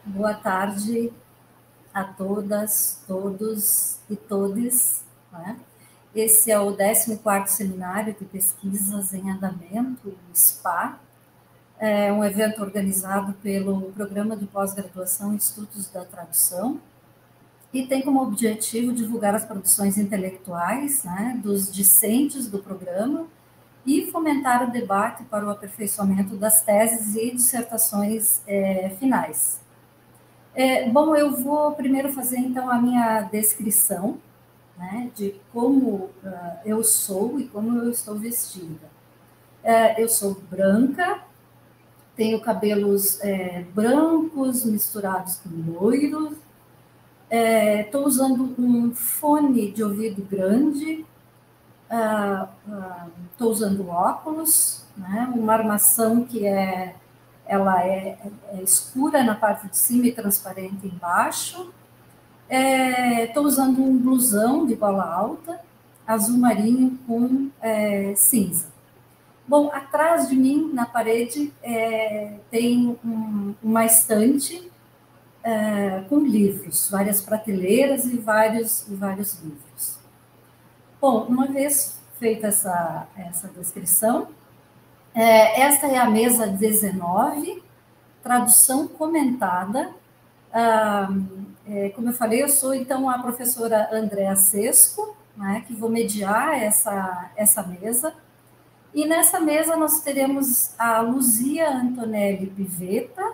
Boa tarde a todas, todos e todes, né? Esse é o 14º Seminário de Pesquisas em Andamento, o SPA, é um evento organizado pelo Programa de Pós-Graduação em Estudos da Tradução e tem como objetivo divulgar as produções intelectuais, né, dos discentes do programa e fomentar o debate para o aperfeiçoamento das teses e dissertações finais. Bom, eu vou primeiro fazer, então, a minha descrição, né, de como eu sou e como eu estou vestida. Eu sou branca, tenho cabelos brancos misturados com loiros, estou usando um fone de ouvido grande, estou usando óculos, né, uma armação que ela é escura na parte de cima e transparente embaixo. Estou usando um blusão de gola alta, azul marinho com cinza. Bom, atrás de mim, na parede, tem uma estante com livros, várias prateleiras e vários livros. Bom, uma vez feita essa descrição, esta é a mesa 19, tradução comentada. Como eu falei, eu sou, então, a professora Andréa Sesco, né, que vou mediar essa mesa. E nessa mesa nós teremos a Luzia Antonelli Pivetta,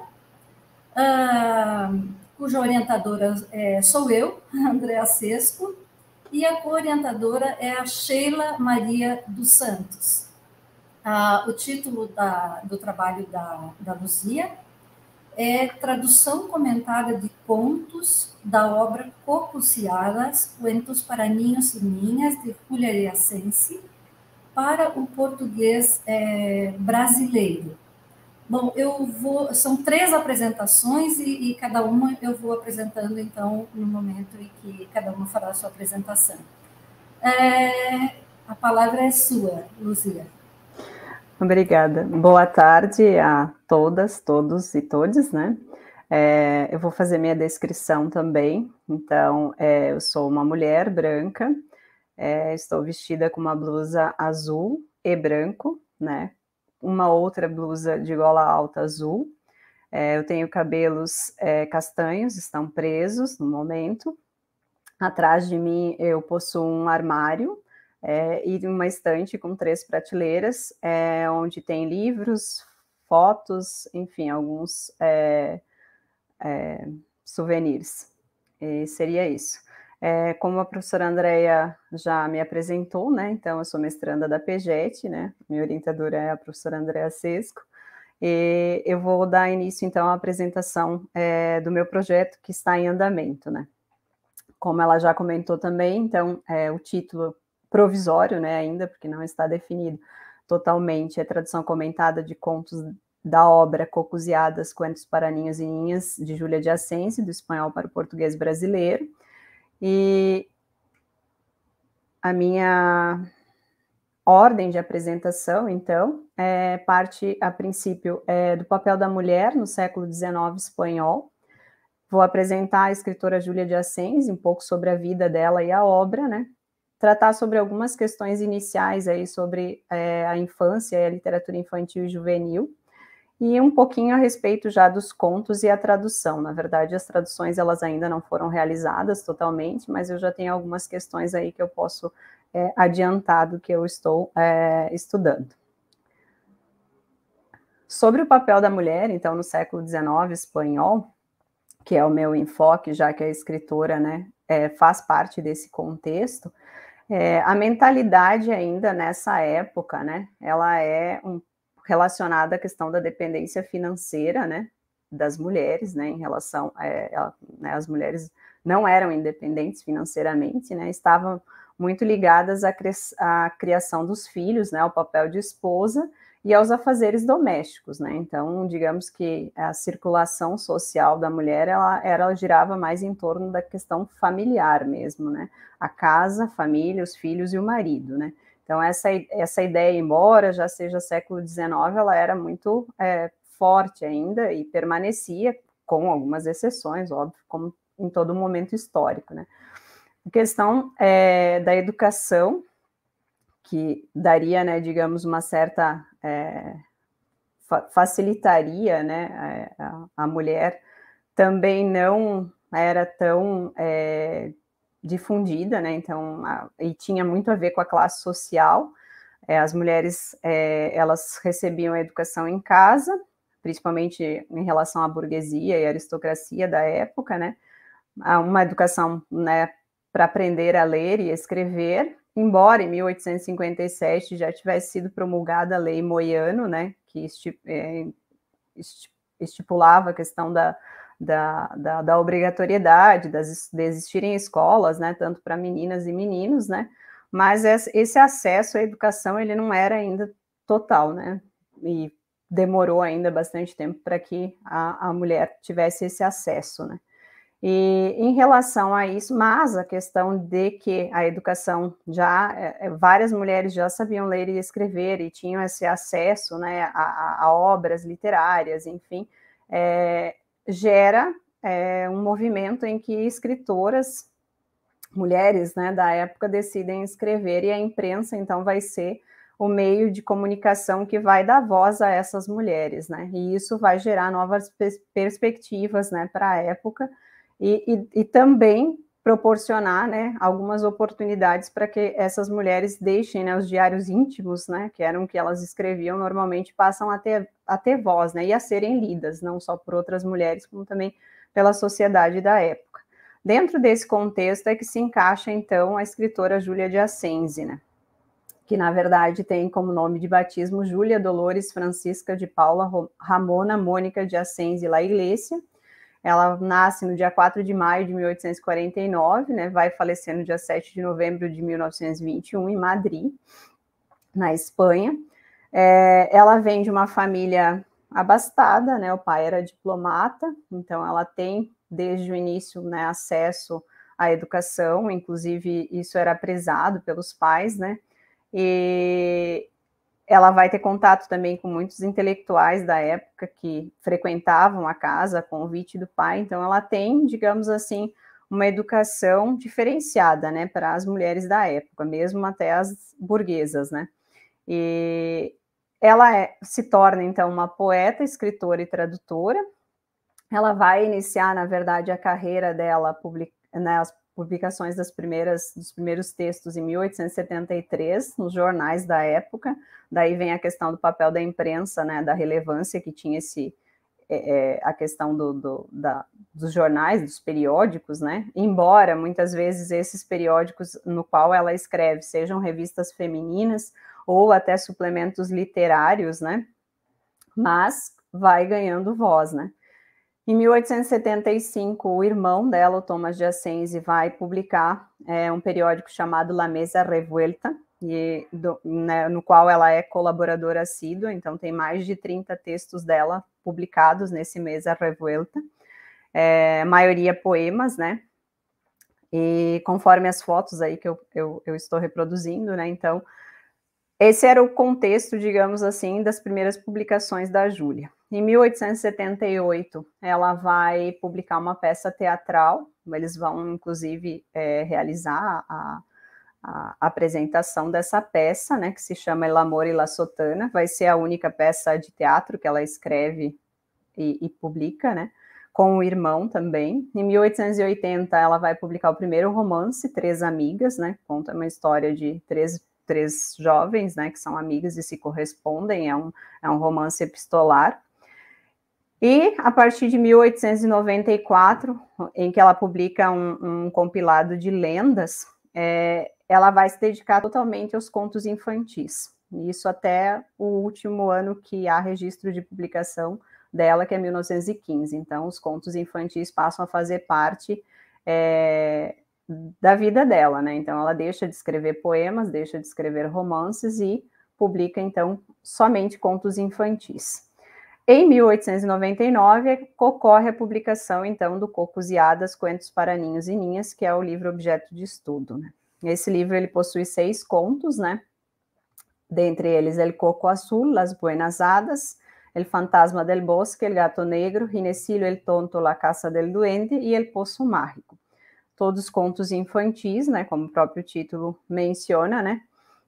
cuja orientadora sou eu, Andréa Sesco, e a co-orientadora é a Sheila Maria dos Santos. O título do trabalho da Luzia é Tradução Comentada de Contos da obra Cocuciadas, Cuentos para Niños e Niñas, de Julia Iasensi, para o português brasileiro. Bom, são 3 apresentações e cada uma eu vou apresentando, então, no momento em que cada uma fará a sua apresentação. A palavra é sua, Luzia. Obrigada. Boa tarde a todas, todos e todes, né? Eu vou fazer minha descrição também. Então, eu sou uma mulher branca, estou vestida com uma blusa azul e branco, né? Uma outra blusa de gola alta azul. Eu tenho cabelos castanhos, estão presos no momento. Atrás de mim eu possuo um armário e uma estante com 3 prateleiras, onde tem livros, fotos, enfim, alguns souvenirs. E seria isso. Como a professora Andréa já me apresentou, né, então eu sou mestranda da PEGET, né, minha orientadora é a professora Andréa Sesco, e eu vou dar início, então, à apresentação do meu projeto que está em andamento, né. Como ela já comentou também, então, o título provisório, né, ainda, porque não está definido totalmente, é tradução comentada de contos da obra Cocuziadas, Cuentos para Ninhos e Ninhas, de Júlia de Assensi, do espanhol para o português brasileiro. E a minha ordem de apresentação, então, parte, a princípio, do papel da mulher no século XIX espanhol. Vou apresentar a escritora Júlia de Assensi, um pouco sobre a vida dela e a obra, né? Tratar sobre algumas questões iniciais aí sobre a infância e a literatura infantil e juvenil, e um pouquinho a respeito já dos contos e a tradução. Na verdade, as traduções elas ainda não foram realizadas totalmente, mas eu já tenho algumas questões aí que eu posso adiantar do que eu estou estudando. Sobre o papel da mulher, então, no século XIX espanhol, que é o meu enfoque, já que a escritora, né, faz parte desse contexto, a mentalidade ainda nessa época, né, ela é relacionada à questão da dependência financeira, né, das mulheres, né, em relação né, as mulheres não eram independentes financeiramente, né, estavam muito ligadas à criação dos filhos, né, ao papel de esposa e aos afazeres domésticos, né, então, digamos que a circulação social da mulher, ela girava mais em torno da questão familiar mesmo, né, a casa, a família, os filhos e o marido, né. Então, essa ideia, embora já seja século XIX, ela era muito forte ainda e permanecia com algumas exceções, óbvio, como em todo momento histórico, né? A questão da educação, que daria, né, digamos, uma certa... facilitaria, né, a mulher, também não era tão difundida, né, então, e tinha muito a ver com a classe social. As mulheres, elas recebiam a educação em casa, principalmente em relação à burguesia e aristocracia da época, né, uma educação, né, para aprender a ler e escrever, embora em 1857 já tivesse sido promulgada a Lei Moiano, né, que estipulava a questão da obrigatoriedade de existirem escolas, né, tanto para meninas e meninos, né, mas esse acesso à educação, ele não era ainda total, né, e demorou ainda bastante tempo para que a mulher tivesse esse acesso, né. E em relação a isso, mas a questão de que a educação já, várias mulheres já sabiam ler e escrever e tinham esse acesso, né, a obras literárias, enfim, gera um movimento em que escritoras, mulheres, né, da época decidem escrever, e a imprensa, então, vai ser o meio de comunicação que vai dar voz a essas mulheres, né, e isso vai gerar novas perspectivas, né, para a época, e também proporcionar, né, algumas oportunidades para que essas mulheres deixem, né, os diários íntimos, né, que eram o que elas escreviam, normalmente passam a ter voz, né, e a serem lidas, não só por outras mulheres, como também pela sociedade da época. Dentro desse contexto é que se encaixa, então, a escritora Júlia de Ascenzi, né, que, na verdade, tem como nome de batismo Júlia Dolores Francisca de Paula Ramona Mônica de Ascenzi La Iglesia. Ela nasce no dia 4 de maio de 1849, né, vai falecer no dia 7 de novembro de 1921, em Madrid, na Espanha. Ela vem de uma família abastada, né, o pai era diplomata, então ela tem, desde o início, né, acesso à educação, inclusive isso era prezado pelos pais, né, e ela vai ter contato também com muitos intelectuais da época que frequentavam a casa a convite do pai, então ela tem, digamos assim, uma educação diferenciada, né, para as mulheres da época, mesmo até as burguesas, né. E ela se torna, então, uma poeta, escritora e tradutora. Ela vai iniciar, na verdade, a carreira dela, né, as publicações dos primeiros textos em 1873, nos jornais da época. Daí vem a questão do papel da imprensa, né, da relevância que tinha a questão dos jornais, dos periódicos, né, embora muitas vezes esses periódicos no qual ela escreve sejam revistas femininas ou até suplementos literários, né, mas vai ganhando voz, né. Em 1875, o irmão dela, o Thomas de Ascenzi, vai publicar um periódico chamado La Mesa Revuelta, né, no qual ela é colaboradora assídua, então tem mais de 30 textos dela publicados nesse Mesa Revuelta, maioria poemas, né, e conforme as fotos aí que eu estou reproduzindo, né, então esse era o contexto, digamos assim, das primeiras publicações da Júlia. Em 1878, ela vai publicar uma peça teatral, eles vão, inclusive, realizar a apresentação dessa peça, né, que se chama El Amor y la Sotana, vai ser a única peça de teatro que ela escreve e publica, né, com o irmão também. Em 1880, ela vai publicar o primeiro romance, Três Amigas, né, conta uma história de três jovens, né, que são amigas e se correspondem, é um romance epistolar. E a partir de 1894, em que ela publica um compilado de lendas, ela vai se dedicar totalmente aos contos infantis. Isso até o último ano que há registro de publicação dela, que é 1915. Então, os contos infantis passam a fazer parte da vida dela, né? Então, ela deixa de escrever poemas, deixa de escrever romances e publica, então, somente contos infantis. Em 1899, ocorre a publicação, então, do Cocos e Hadas, Cuentos para Ninhos e Ninhas, que é o livro objeto de estudo, né? Esse livro, ele possui 6 contos, né? Dentre eles, El Coco Azul, Las Buenas Hadas, El fantasma del bosque, El gato negro, Ginecilio el tonto, La casa del duende e El poço mágico. Todos contos infantis, né, como o próprio título menciona, né.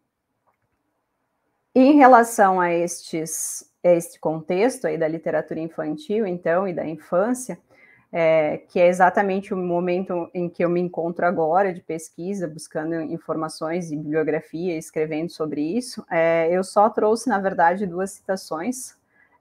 Em relação a este contexto aí da literatura infantil, então, e da infância, que é exatamente o momento em que eu me encontro agora de pesquisa, buscando informações e bibliografia, escrevendo sobre isso, eu só trouxe, na verdade, 2 citações,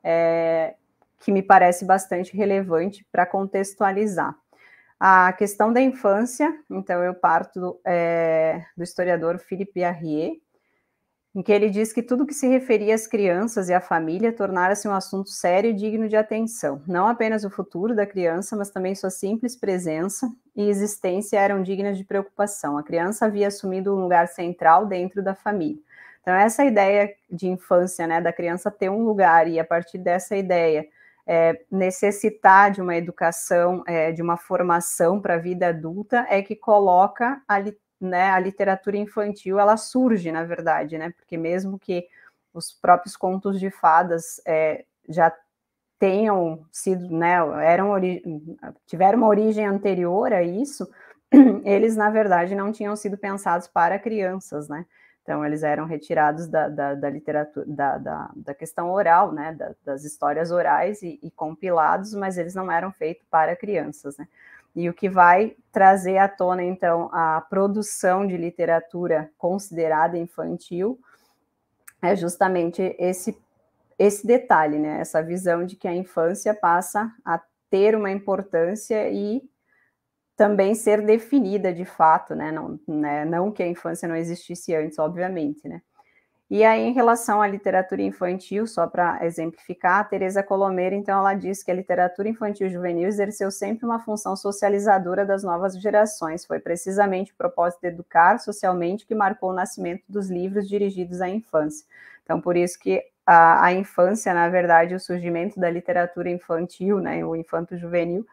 que me parece bastante relevante para contextualizar. A questão da infância, então eu parto do historiador Philippe Arrier, em que ele diz que tudo que se referia às crianças e à família tornara-se um assunto sério e digno de atenção. Não apenas o futuro da criança, mas também sua simples presença e existência eram dignas de preocupação. A criança havia assumido um lugar central dentro da família. Então, essa ideia de infância, né, da criança ter um lugar, e a partir dessa ideia, necessitar de uma educação, de uma formação para a vida adulta, é que coloca a literatura infantil, ela surge, na verdade, né, porque mesmo que os próprios contos de fadas já tenham sido, né, tiveram uma origem anterior a isso, eles, na verdade, não tinham sido pensados para crianças, né, então eles eram retirados da literatura, da questão oral, né, das histórias orais e compilados, mas eles não eram feitos para crianças, né. E o que vai trazer à tona, então, a produção de literatura considerada infantil é justamente esse detalhe, né? Essa visão de que a infância passa a ter uma importância e também ser definida de fato, né? Não que a infância não existisse antes, obviamente, né? E aí, em relação à literatura infantil, só para exemplificar, a Teresa Colomeira, então, ela diz que a literatura infantil juvenil exerceu sempre uma função socializadora das novas gerações. Foi precisamente o propósito de educar socialmente que marcou o nascimento dos livros dirigidos à infância. Então, por isso que a infância, na verdade, o surgimento da literatura infantil, né, o infanto-juvenil,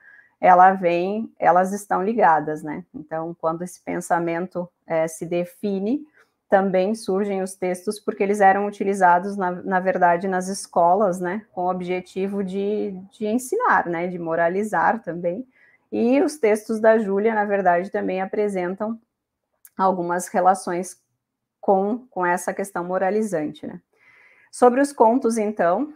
elas estão ligadas, né? Então, quando esse pensamento se define, também surgem os textos, porque eles eram utilizados, na verdade, nas escolas, né, com o objetivo de ensinar, né, de moralizar também. E os textos da Júlia, na verdade, também apresentam algumas relações com essa questão moralizante, né. Sobre os contos, então,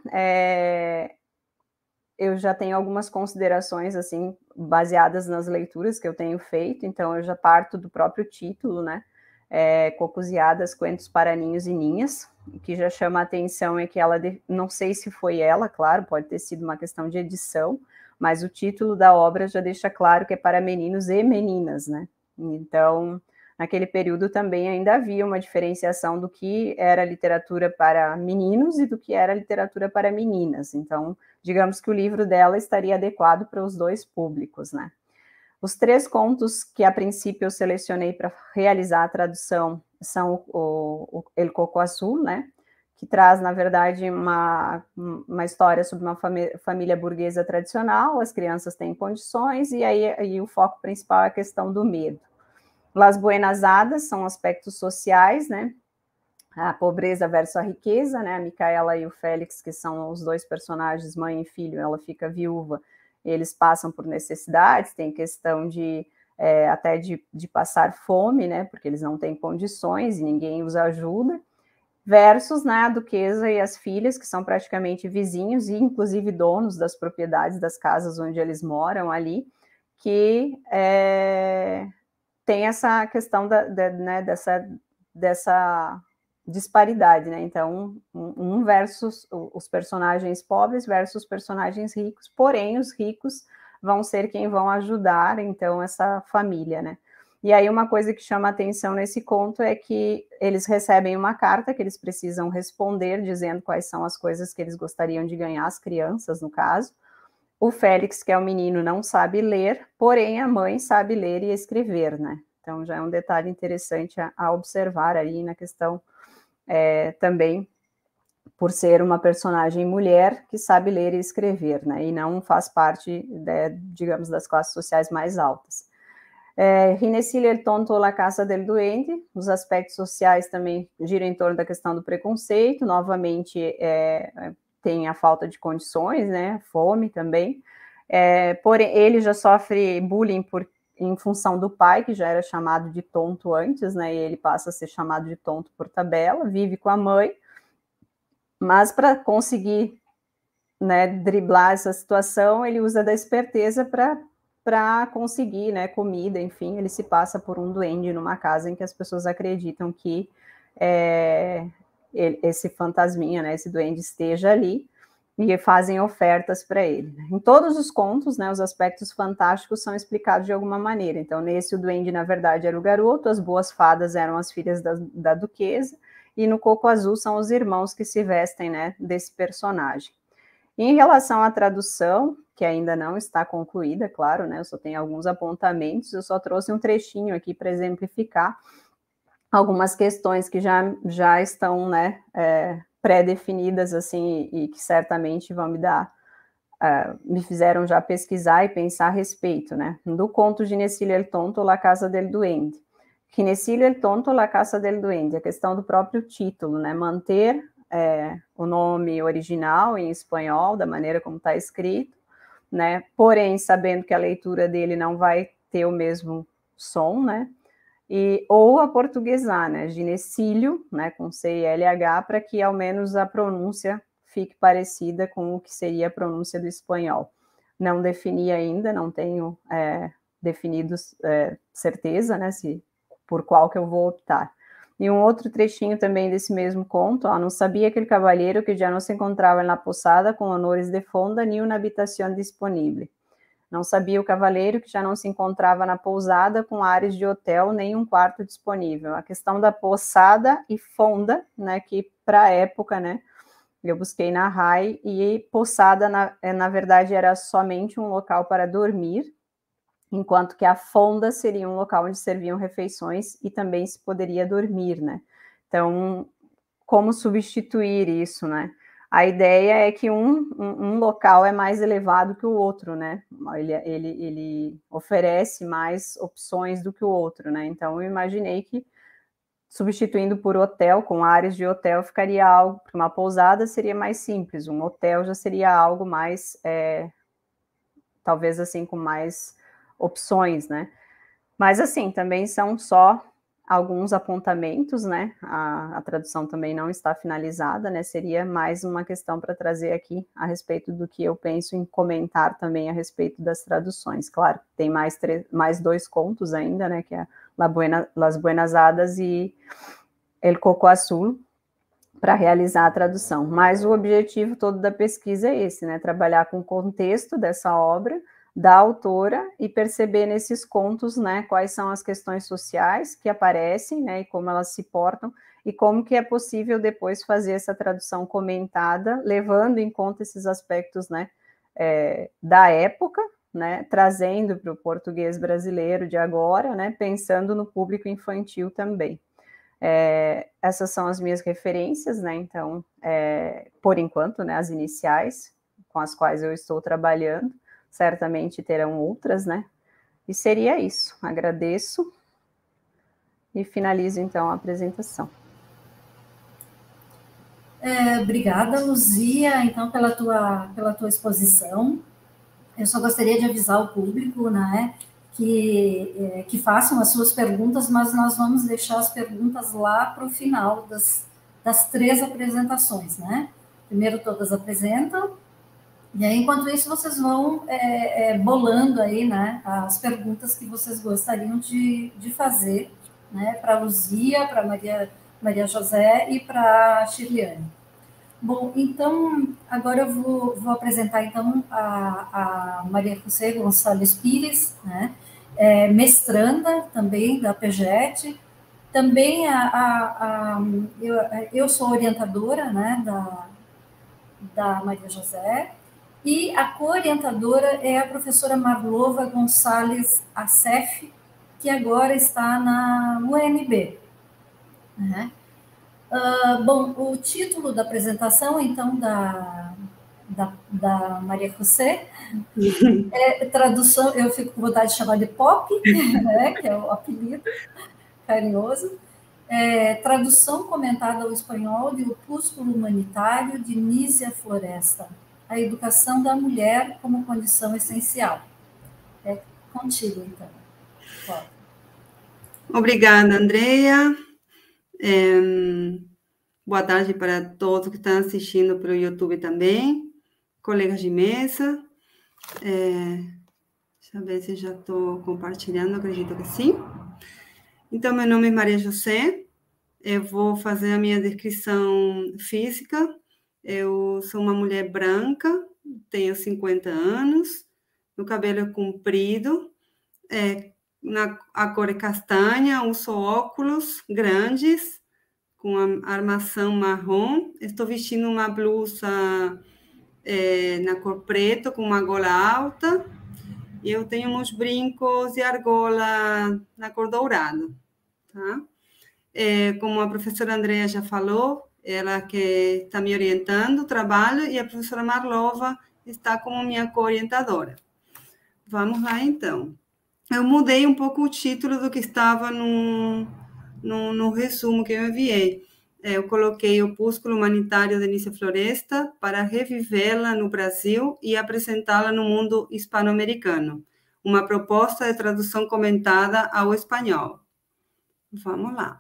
eu já tenho algumas considerações, assim, baseadas nas leituras que eu tenho feito, então eu já parto do próprio título, né, Cocos e Hadas, Cuentos para Ninhos e Ninhas. O que já chama a atenção é que ela, não sei se foi ela, claro, pode ter sido uma questão de edição, mas o título da obra já deixa claro que é para meninos e meninas, né? Então, naquele período também ainda havia uma diferenciação do que era literatura para meninos e do que era literatura para meninas. Então, digamos que o livro dela estaria adequado para os 2 públicos, né? Os 3 contos que, a princípio, eu selecionei para realizar a tradução são o El Coco Azul, né, que traz, na verdade, uma história sobre uma família burguesa tradicional, as crianças têm condições, e aí o foco principal é a questão do medo. Las Buenas Hadas são aspectos sociais, né, a pobreza versus a riqueza, né, a Micaela e o Félix, que são os 2 personagens, mãe e filho, ela fica viúva, eles passam por necessidades, tem questão até de passar fome, né, porque eles não têm condições e ninguém os ajuda, versus, né, a duquesa e as filhas, que são praticamente vizinhos e inclusive donos das propriedades das casas onde eles moram ali, que tem essa questão né, dessa disparidade, né? Então, versus os personagens pobres versus os personagens ricos, porém, os ricos vão ser quem vão ajudar, então, essa família, né? E aí, uma coisa que chama atenção nesse conto é que eles recebem uma carta que eles precisam responder, dizendo quais são as coisas que eles gostariam de ganhar, as crianças, no caso. O Félix, que é o menino, não sabe ler, porém, a mãe sabe ler e escrever, né? Então, já é um detalhe interessante a observar aí na questão também por ser uma personagem mulher que sabe ler e escrever, né, e não faz parte, digamos, das classes sociais mais altas. Ginecilio el tonto, La casa del duende, os aspectos sociais também giram em torno da questão do preconceito, novamente tem a falta de condições, né, fome também, porém ele já sofre bullying em função do pai, que já era chamado de tonto antes, né, e ele passa a ser chamado de tonto por tabela, vive com a mãe, mas para conseguir, né, driblar essa situação, ele usa da esperteza para conseguir, né, comida, enfim, ele se passa por um duende numa casa em que as pessoas acreditam que esse fantasminha, né, esse duende esteja ali, e fazem ofertas para ele. Em todos os contos, né, os aspectos fantásticos são explicados de alguma maneira. Então, nesse, o duende, na verdade, era o garoto, as boas fadas eram as filhas da duquesa, e no Coco Azul são os irmãos que se vestem, né, desse personagem. Em relação à tradução, que ainda não está concluída, claro, né, eu só tenho alguns apontamentos, eu só trouxe um trechinho aqui para exemplificar algumas questões que já estão, né, pré-definidas, assim, e que certamente vão me fizeram já pesquisar e pensar a respeito, né, do conto Ginesillo el Tonto, La Casa del Duende. Ginesillo el Tonto, La Casa del Duende, a questão do próprio título, né, manter o nome original em espanhol, da maneira como está escrito, né, porém, sabendo que a leitura dele não vai ter o mesmo som, né, ou aportuguesar, né, Ginesillo, né, com C-I-L-H, para que ao menos a pronúncia fique parecida com o que seria a pronúncia do espanhol. Não defini ainda, não tenho definido certeza, né, por qual que eu vou optar. E um outro trechinho também desse mesmo conto, não sabia aquele cavalheiro que já não se encontrava na posada com honores de fonda nem uma habitação disponível. Não sabia o cavaleiro que já não se encontrava na pousada com ares de hotel, nem um quarto disponível. A questão da pousada e fonda, né, que para a época, né, eu busquei na RAI, e pousada, na verdade, era somente um local para dormir, enquanto que a fonda seria um local onde serviam refeições e também se poderia dormir, né? Então, como substituir isso, né? A ideia é que um local é mais elevado que o outro, né? Ele oferece mais opções do que o outro, né? Então, eu imaginei que substituindo por hotel, com áreas de hotel, ficaria algo, porque uma pousada seria mais simples, um hotel já seria algo mais, talvez assim, com mais opções, né? Mas, assim, também são só alguns apontamentos, né? A tradução também não está finalizada, né? Seria mais uma questão para trazer aqui a respeito do que eu penso em comentar também a respeito das traduções. Claro, tem mais 2 contos ainda, né? Que é Las Buenas Hadas e El Coco Azul, para realizar a tradução. Mas o objetivo todo da pesquisa é esse, né? Trabalhar com o contexto dessa obra, da autora, e perceber nesses contos, né, quais são as questões sociais que aparecem, né, e como elas se portam, e como que é possível depois fazer essa tradução comentada, levando em conta esses aspectos, né, da época, né, trazendo para o português brasileiro de agora, né, pensando no público infantil também. Essas são as minhas referências, né, então, por enquanto, né, as iniciais com as quais eu estou trabalhando, certamente terão outras, né? E seria isso. Agradeço e finalizo, então, a apresentação. Obrigada, Luzia, então, pela tua exposição. Eu só gostaria de avisar o público, né, que façam as suas perguntas, mas nós vamos deixar as perguntas lá para o final das 3 apresentações, né? Primeiro todas apresentam, e aí, enquanto isso, vocês vão bolando aí, né, as perguntas que vocês gostariam de fazer, né, para a Luzia, para Maria José e para a Shirliane. Bom, então, agora eu vou apresentar, então, a Maria José Gonçalves Pires, né, mestranda também da PGET, também eu sou orientadora, né, da Maria José, e a co-orientadora é a professora Marlova Gonçalves Assef, que agora está na UNB. Né? Bom, o título da apresentação, então, da Maria José, tradução, eu fico com vontade de chamar de Pop, né, que é o apelido carinhoso, Tradução comentada ao espanhol de Opúsculo Humanitário, de Nízia Floresta. A educação da mulher como condição essencial. É contigo, então. Pode. Obrigada, Andrea. Boa tarde para todos que estão assistindo pelo YouTube também, colegas de mesa. Deixa eu ver se já estou compartilhando, acredito que sim. Então, meu nome é Maria José, eu vou fazer a minha descrição física. Eu sou uma mulher branca, tenho 50 anos, meu cabelo é comprido, a cor é castanha, uso óculos grandes, com a armação marrom. Estou vestindo uma blusa na cor preto, com uma gola alta, e eu tenho uns brincos de argola na cor dourado, tá? Como a professora Andrea já falou, ela que está me orientando o trabalho, e a professora Marlova está como minha co-orientadora. Vamos lá, então. Eu mudei um pouco o título do que estava no resumo que eu enviei. Eu coloquei Opúsculo Humanitário de Nízia Floresta para revivê-la no Brasil e apresentá-la no mundo hispano-americano. Uma proposta de tradução comentada ao espanhol. Vamos lá.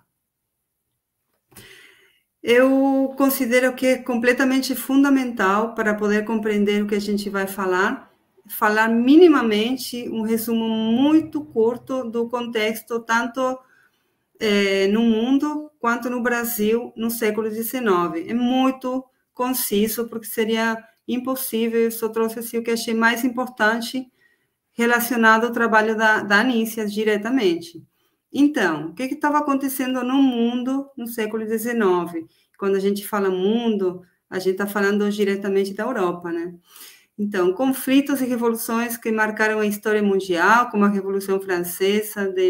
Eu considero que é completamente fundamental para poder compreender o que a gente vai falar minimamente um resumo muito curto do contexto, tanto no mundo quanto no Brasil, no século XIX. É muito conciso, porque seria impossível. Eu só trouxe assim, o que achei mais importante relacionado ao trabalho da Nízia diretamente. Então, o que estava acontecendo no mundo no século XIX? Quando a gente fala mundo, a gente está falando diretamente da Europa, né? Então, conflitos e revoluções que marcaram a história mundial, como a Revolução Francesa de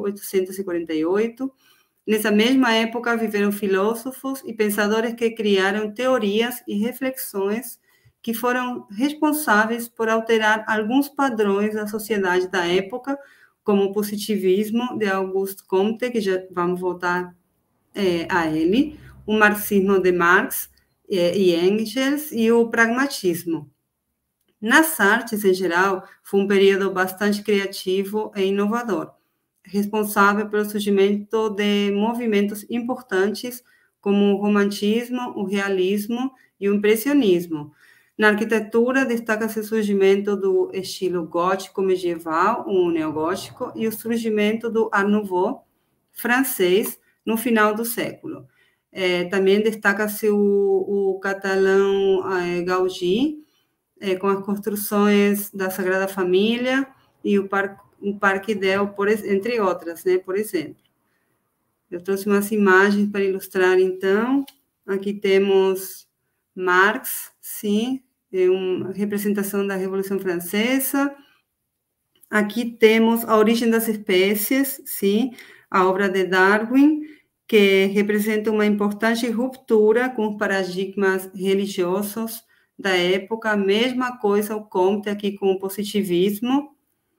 1848. Nessa mesma época, viveram filósofos e pensadores que criaram teorias e reflexões que foram responsáveis por alterar alguns padrões da sociedade da época, como o positivismo de Auguste Comte, que já vamos voltar a ele, o marxismo de Marx e Engels e o pragmatismo. Nas artes, em geral, foi um período bastante criativo e inovador, responsável pelo surgimento de movimentos importantes como o romantismo, o realismo e o impressionismo. Na arquitetura, destaca-se o surgimento do estilo gótico medieval, o neogótico, e o surgimento do Art Nouveau francês no final do século. Também destaca-se o catalão Gaudí, com as construções da Sagrada Família e o Parque Del, entre outras, né, por exemplo. Eu trouxe umas imagens para ilustrar, então. Aqui temos Marx, sim, uma representação da Revolução Francesa. Aqui temos A Origem das Espécies, sim, a obra de Darwin, que representa uma importante ruptura com os paradigmas religiosos da época. A mesma coisa o Comte aqui com o positivismo.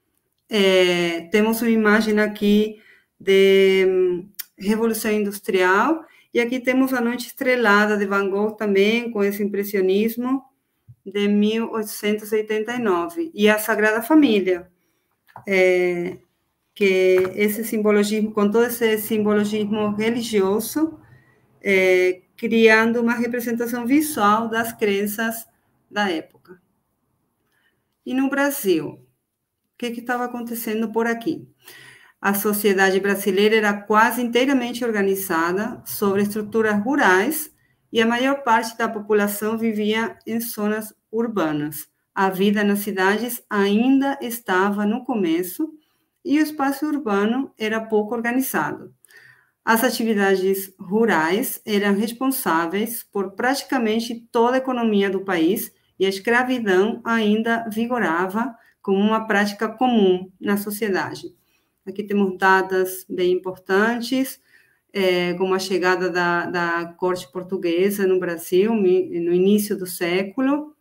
Temos uma imagem aqui de Revolução Industrial, e aqui temos A Noite Estrelada de Van Gogh também, com esse impressionismo de 1889, e a Sagrada Família, que esse simbologismo, com todo esse simbologismo religioso, criando uma representação visual das crenças da época. E no Brasil, o que estava acontecendo por aqui? A sociedade brasileira era quase inteiramente organizada sobre estruturas rurais, e a maior parte da população vivia em zonas urbanas. A vida nas cidades ainda estava no começo, e o espaço urbano era pouco organizado. As atividades rurais eram responsáveis por praticamente toda a economia do país, e a escravidão ainda vigorava como uma prática comum na sociedade. Aqui temos datas bem importantes, como a chegada da corte portuguesa no Brasil, no início do século,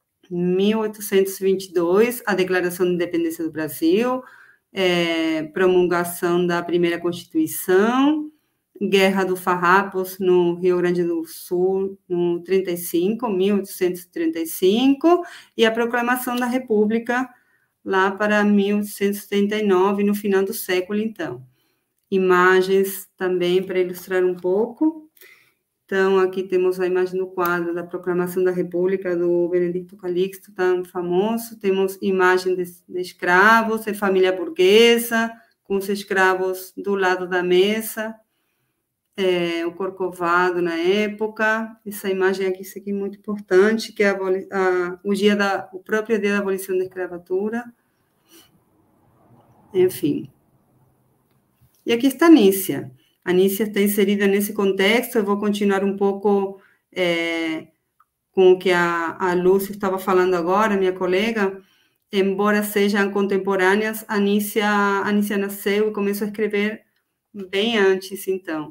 1822, a Declaração de Independência do Brasil, promulgação da primeira Constituição, Guerra dos Farrapos, no Rio Grande do Sul, no 1835, e a Proclamação da República, lá para 1879, no final do século, então. Imagens também para ilustrar um pouco. Então, aqui temos a imagem do quadro da Proclamação da República, do Benedito Calixto, tão famoso. Temos imagens de escravos, de família burguesa, com os escravos do lado da mesa, o Corcovado na época. Essa imagem aqui, isso aqui é muito importante, que é o próprio dia da abolição da escravatura. Enfim. E aqui está a Nícia. A Nícia está inserida nesse contexto. Eu vou continuar um pouco com o que a Lúcia estava falando agora, minha colega. Embora sejam contemporâneas, a Nícia nasceu e começou a escrever bem antes, então.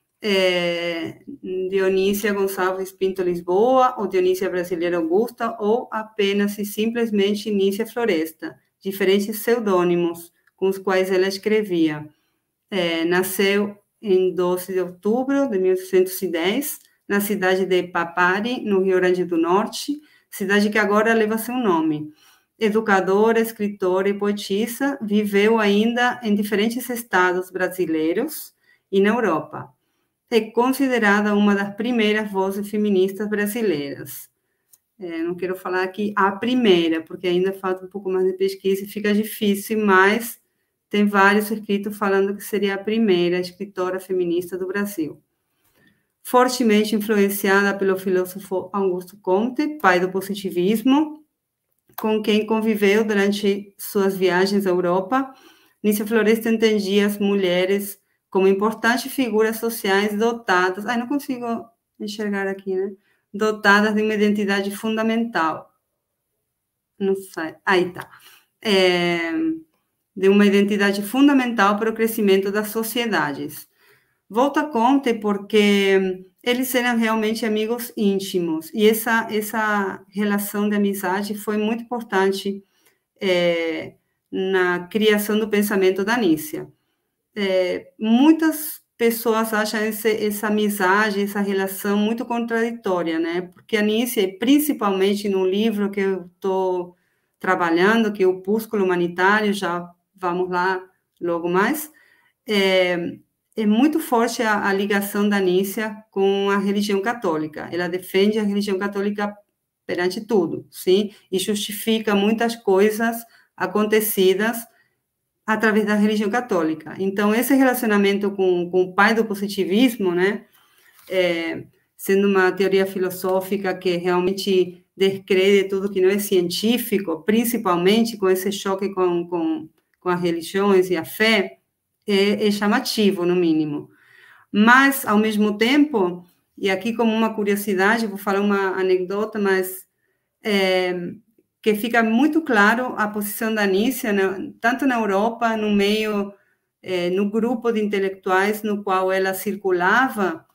Dionísia Gonçalves Pinto Lisboa, ou Dionísia Brasileira Augusta, ou apenas e simplesmente Nícia Floresta, diferentes pseudônimos com os quais ela escrevia. Nasceu em 12 de outubro de 1810, na cidade de Papari, no Rio Grande do Norte, cidade que agora leva seu nome. Educadora, escritora e poetisa, viveu ainda em diferentes estados brasileiros e na Europa. É considerada uma das primeiras vozes feministas brasileiras. Não quero falar aqui a primeira, porque ainda falta um pouco mais de pesquisa e fica difícil, mas tem vários escritos falando que seria a primeira escritora feminista do Brasil. Fortemente influenciada pelo filósofo Augusto Comte, pai do positivismo, com quem conviveu durante suas viagens à Europa, Nícia Floresta entendia as mulheres como importantes figuras sociais dotadas... não consigo enxergar aqui, né? Dotadas de uma identidade fundamental. Não sei. Aí tá. De uma identidade fundamental para o crescimento das sociedades. Volta a Comte porque eles eram realmente amigos íntimos, e essa relação de amizade foi muito importante na criação do pensamento da Nícia. Muitas pessoas acham essa amizade, essa relação muito contraditória, né? Porque a Nícia, principalmente no livro que eu estou trabalhando, que é o Opúsculo Humanitário, já vamos lá logo mais, é muito forte a ligação da Nícia com a religião católica. Ela defende a religião católica perante tudo, sim? E justifica muitas coisas acontecidas através da religião católica. Então, esse relacionamento com o pai do positivismo, né, sendo uma teoria filosófica que realmente descrede tudo que não é científico, principalmente com esse choque com as religiões e a fé, é chamativo, no mínimo. Mas, ao mesmo tempo, e aqui como uma curiosidade, vou falar uma anedota, mas que fica muito claro a posição da Nícia, né, tanto na Europa, no meio, no grupo de intelectuais no qual ela circulava,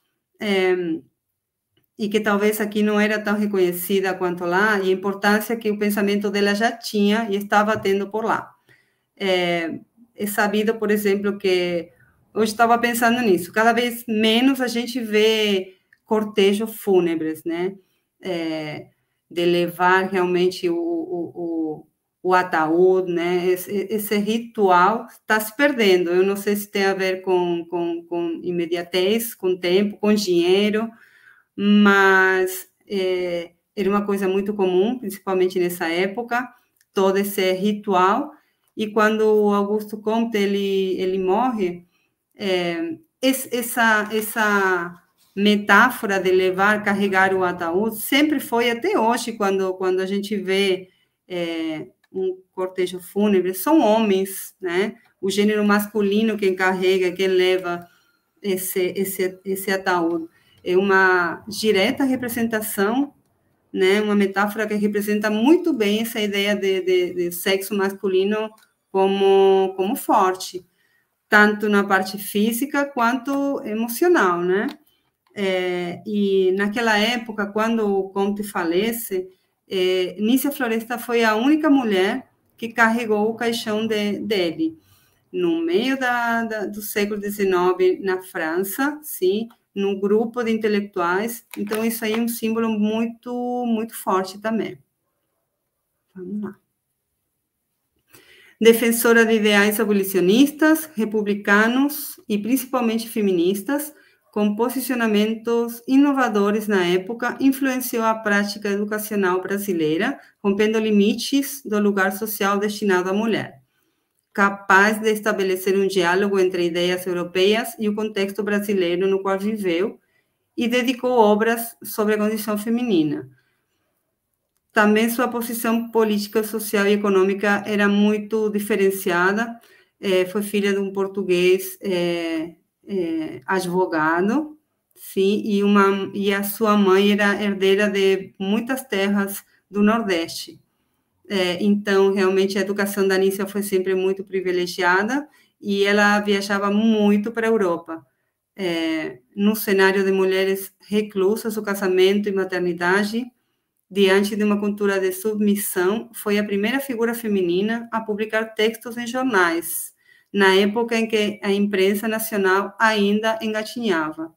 e que talvez aqui não era tão reconhecida quanto lá, e a importância que o pensamento dela já tinha e estava tendo por lá. É sabido, por exemplo, que eu estava pensando nisso, cada vez menos a gente vê cortejos fúnebres, né? De levar realmente o ataúde, né? Esse ritual está se perdendo. Eu não sei se tem a ver com imediatez, com tempo, com dinheiro, mas era uma coisa muito comum, principalmente nessa época, todo esse ritual. E quando o Augusto Comte ele morre, essa metáfora de carregar o ataúde sempre foi até hoje, quando a gente vê um cortejo fúnebre, são homens, né? O gênero masculino quem carrega, quem leva esse ataúde. É uma direta representação, né? Uma metáfora que representa muito bem essa ideia de sexo masculino como forte, tanto na parte física quanto emocional, né? E naquela época, quando o Comte falece, Nícia Floresta foi a única mulher que carregou o caixão dele. no meio do século XIX, na França, sim, num grupo de intelectuais. Então, isso aí é um símbolo muito, muito forte também. Vamos lá. Defensora de ideais abolicionistas, republicanos e principalmente feministas, com posicionamentos inovadores na época, influenciou a prática educacional brasileira, rompendo limites do lugar social destinado à mulher. Capaz de estabelecer um diálogo entre ideias europeias e o contexto brasileiro no qual viveu, e dedicou obras sobre a condição feminina. Também sua posição política, social e econômica era muito diferenciada. Foi filha de um português advogado, sim, e a sua mãe era herdeira de muitas terras do Nordeste. Então, realmente, a educação da Anícia foi sempre muito privilegiada e ela viajava muito para a Europa. No cenário de mulheres reclusas, o casamento e maternidade, diante de uma cultura de submissão, foi a primeira figura feminina a publicar textos em jornais, na época em que a imprensa nacional ainda engatinhava.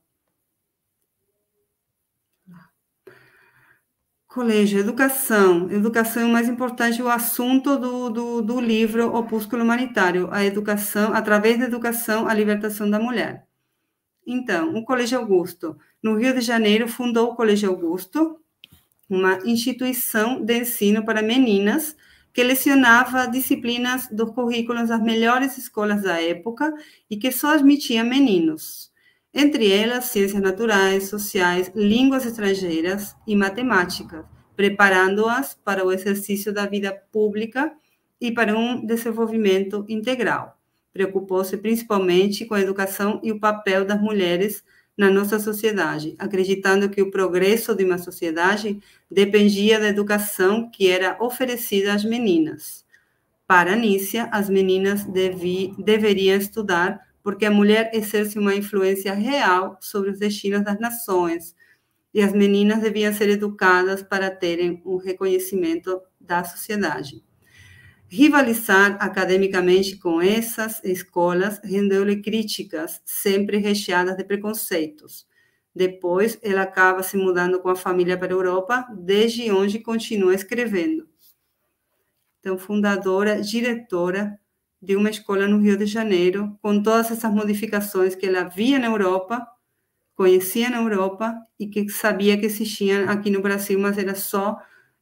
Colégio, educação. Educação é o mais importante, o assunto do livro Opúsculo Humanitário, a educação, através da educação, a libertação da mulher. Então, o Colégio Augusto, no Rio de Janeiro, fundou o Colégio Augusto, uma instituição de ensino para meninas que lecionava disciplinas dos currículos das melhores escolas da época e que só admitia meninos. Entre elas, ciências naturais, sociais, línguas estrangeiras e matemática, preparando-as para o exercício da vida pública e para um desenvolvimento integral. Preocupou-se principalmente com a educação e o papel das mulheres na nossa sociedade, acreditando que o progresso de uma sociedade dependia da educação que era oferecida às meninas. Para Anícia, as meninas deveriam estudar porque a mulher exerce uma influência real sobre os destinos das nações, e as meninas deviam ser educadas para terem um reconhecimento da sociedade. Rivalizar academicamente com essas escolas rendeu-lhe críticas, sempre recheadas de preconceitos. Depois, ela acaba se mudando com a família para a Europa, desde onde continua escrevendo. Então, fundadora, diretora de uma escola no Rio de Janeiro, com todas essas modificações que ela via na Europa, conhecia na Europa e que sabia que existiam aqui no Brasil, mas era só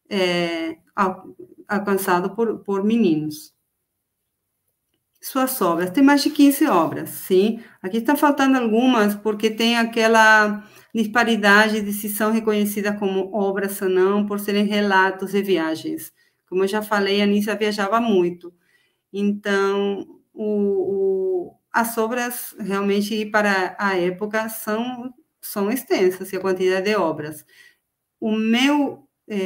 alcançado por meninos. Suas obras, tem mais de 15 obras, sim. Aqui está faltando algumas, porque tem aquela disparidade de se são reconhecidas como obras ou não, por serem relatos de viagens. Como eu já falei, a Anícia viajava muito. Então, as obras, realmente, para a época, são extensas, a quantidade de obras. O meu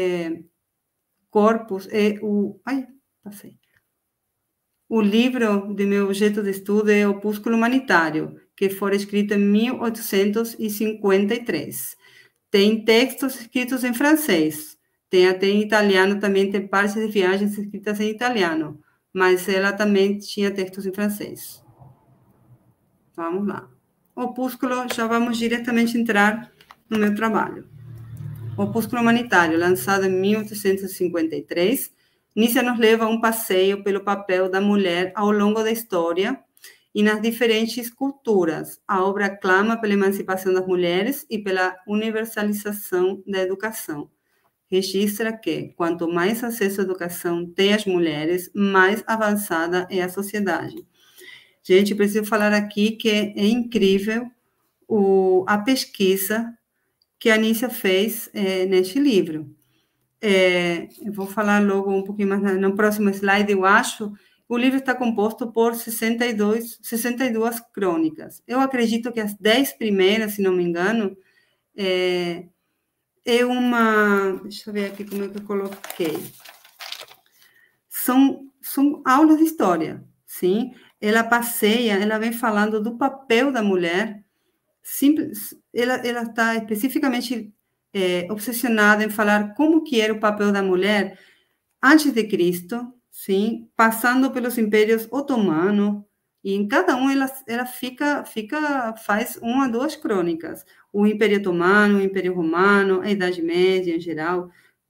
corpus é o livro de meu objeto de estudo é Opúsculo Humanitário, que foi escrito em 1853. Tem textos escritos em francês, tem até em italiano, também tem partes de viagens escritas em italiano, mas ela também tinha textos em francês. Vamos lá. Opúsculo, já vamos diretamente entrar no meu trabalho. Opúsculo Humanitário, lançado em 1853, Anícia nos leva a um passeio pelo papel da mulher ao longo da história e nas diferentes culturas. A obra clama pela emancipação das mulheres e pela universalização da educação. Registra que, quanto mais acesso à educação têm as mulheres, mais avançada é a sociedade. Gente, preciso falar aqui que é incrível a pesquisa que a Anícia fez neste livro. Eu vou falar logo um pouquinho mais no próximo slide, eu acho. O livro está composto por 62 crônicas. Eu acredito que as 10 primeiras, se não me engano, deixa eu ver aqui como é que eu coloquei. São aulas de história, sim? Ela passeia, ela vem falando do papel da mulher. Ela está especificamente obsessionada em falar como que era o papel da mulher antes de Cristo, sim, passando pelos impérios otomano, E em cada um ela faz uma, duas crônicas. O Império Otomano, o Império Romano, a Idade Média em geral,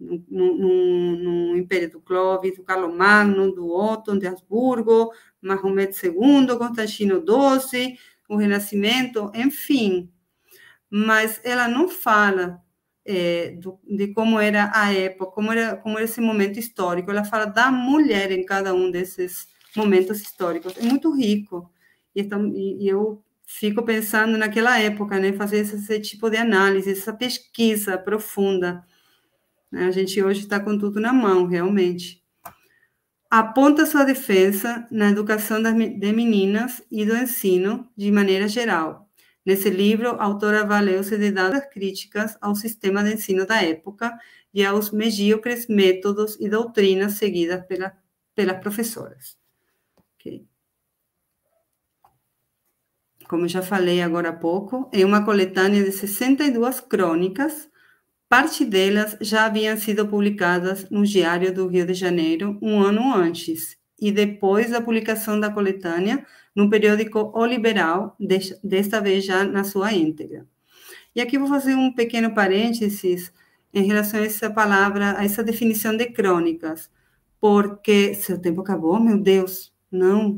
no Império do Clovis, do Carlomagno, do Otto de Habsburgo, Mahomet II, Constantino XII, o Renascimento, enfim. Mas ela não fala de como era a época, como era esse momento histórico. Ela fala da mulher em cada um desses momentos históricos. É muito rico. E eu fico pensando naquela época, né, fazer esse tipo de análise, essa pesquisa profunda. A gente hoje está com tudo na mão, realmente. Aponta sua defesa na educação de meninas e do ensino de maneira geral. Nesse livro, a autora valeu-se de dadas críticas ao sistema de ensino da época e aos medíocres métodos e doutrinas seguidas pelas professoras. Okay. Como já falei agora há pouco, é uma coletânea de 62 crônicas. Parte delas já haviam sido publicadas no Diário do Rio de Janeiro um ano antes, e depois da publicação da coletânea, no periódico O Liberal, desta vez já na sua íntegra. E aqui vou fazer um pequeno parênteses em relação a essa palavra, a essa definição de crônicas, porque... Seu tempo acabou? Meu Deus, não...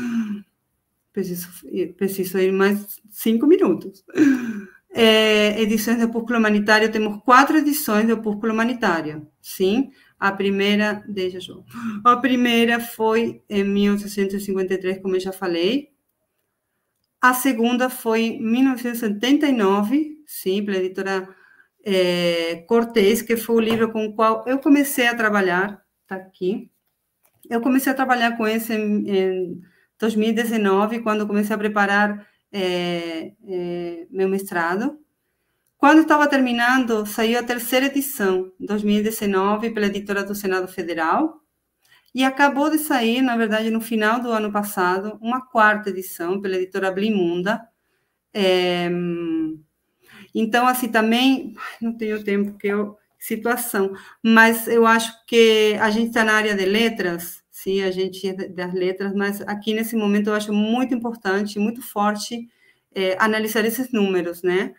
Preciso ir mais 5 minutos. Edições do Opúsculo Humanitário, temos 4 edições do Opúsculo Humanitário, sim? A primeira foi em 1853, como eu já falei. A segunda foi em 1979, sim, pela editora Cortez, que foi o livro com o qual eu comecei a trabalhar, está aqui. Eu comecei a trabalhar com esse em 2019, quando comecei a preparar meu mestrado. Quando estava terminando, saiu a terceira edição, em 2019, pela editora do Senado Federal, e acabou de sair, na verdade, no final do ano passado, uma quarta edição, pela editora Blimunda. Então, assim, também, não tenho tempo, situação, mas eu acho que a gente está na área de letras, sim, a gente é das letras, mas aqui nesse momento eu acho muito importante, muito forte, analisar esses números, né?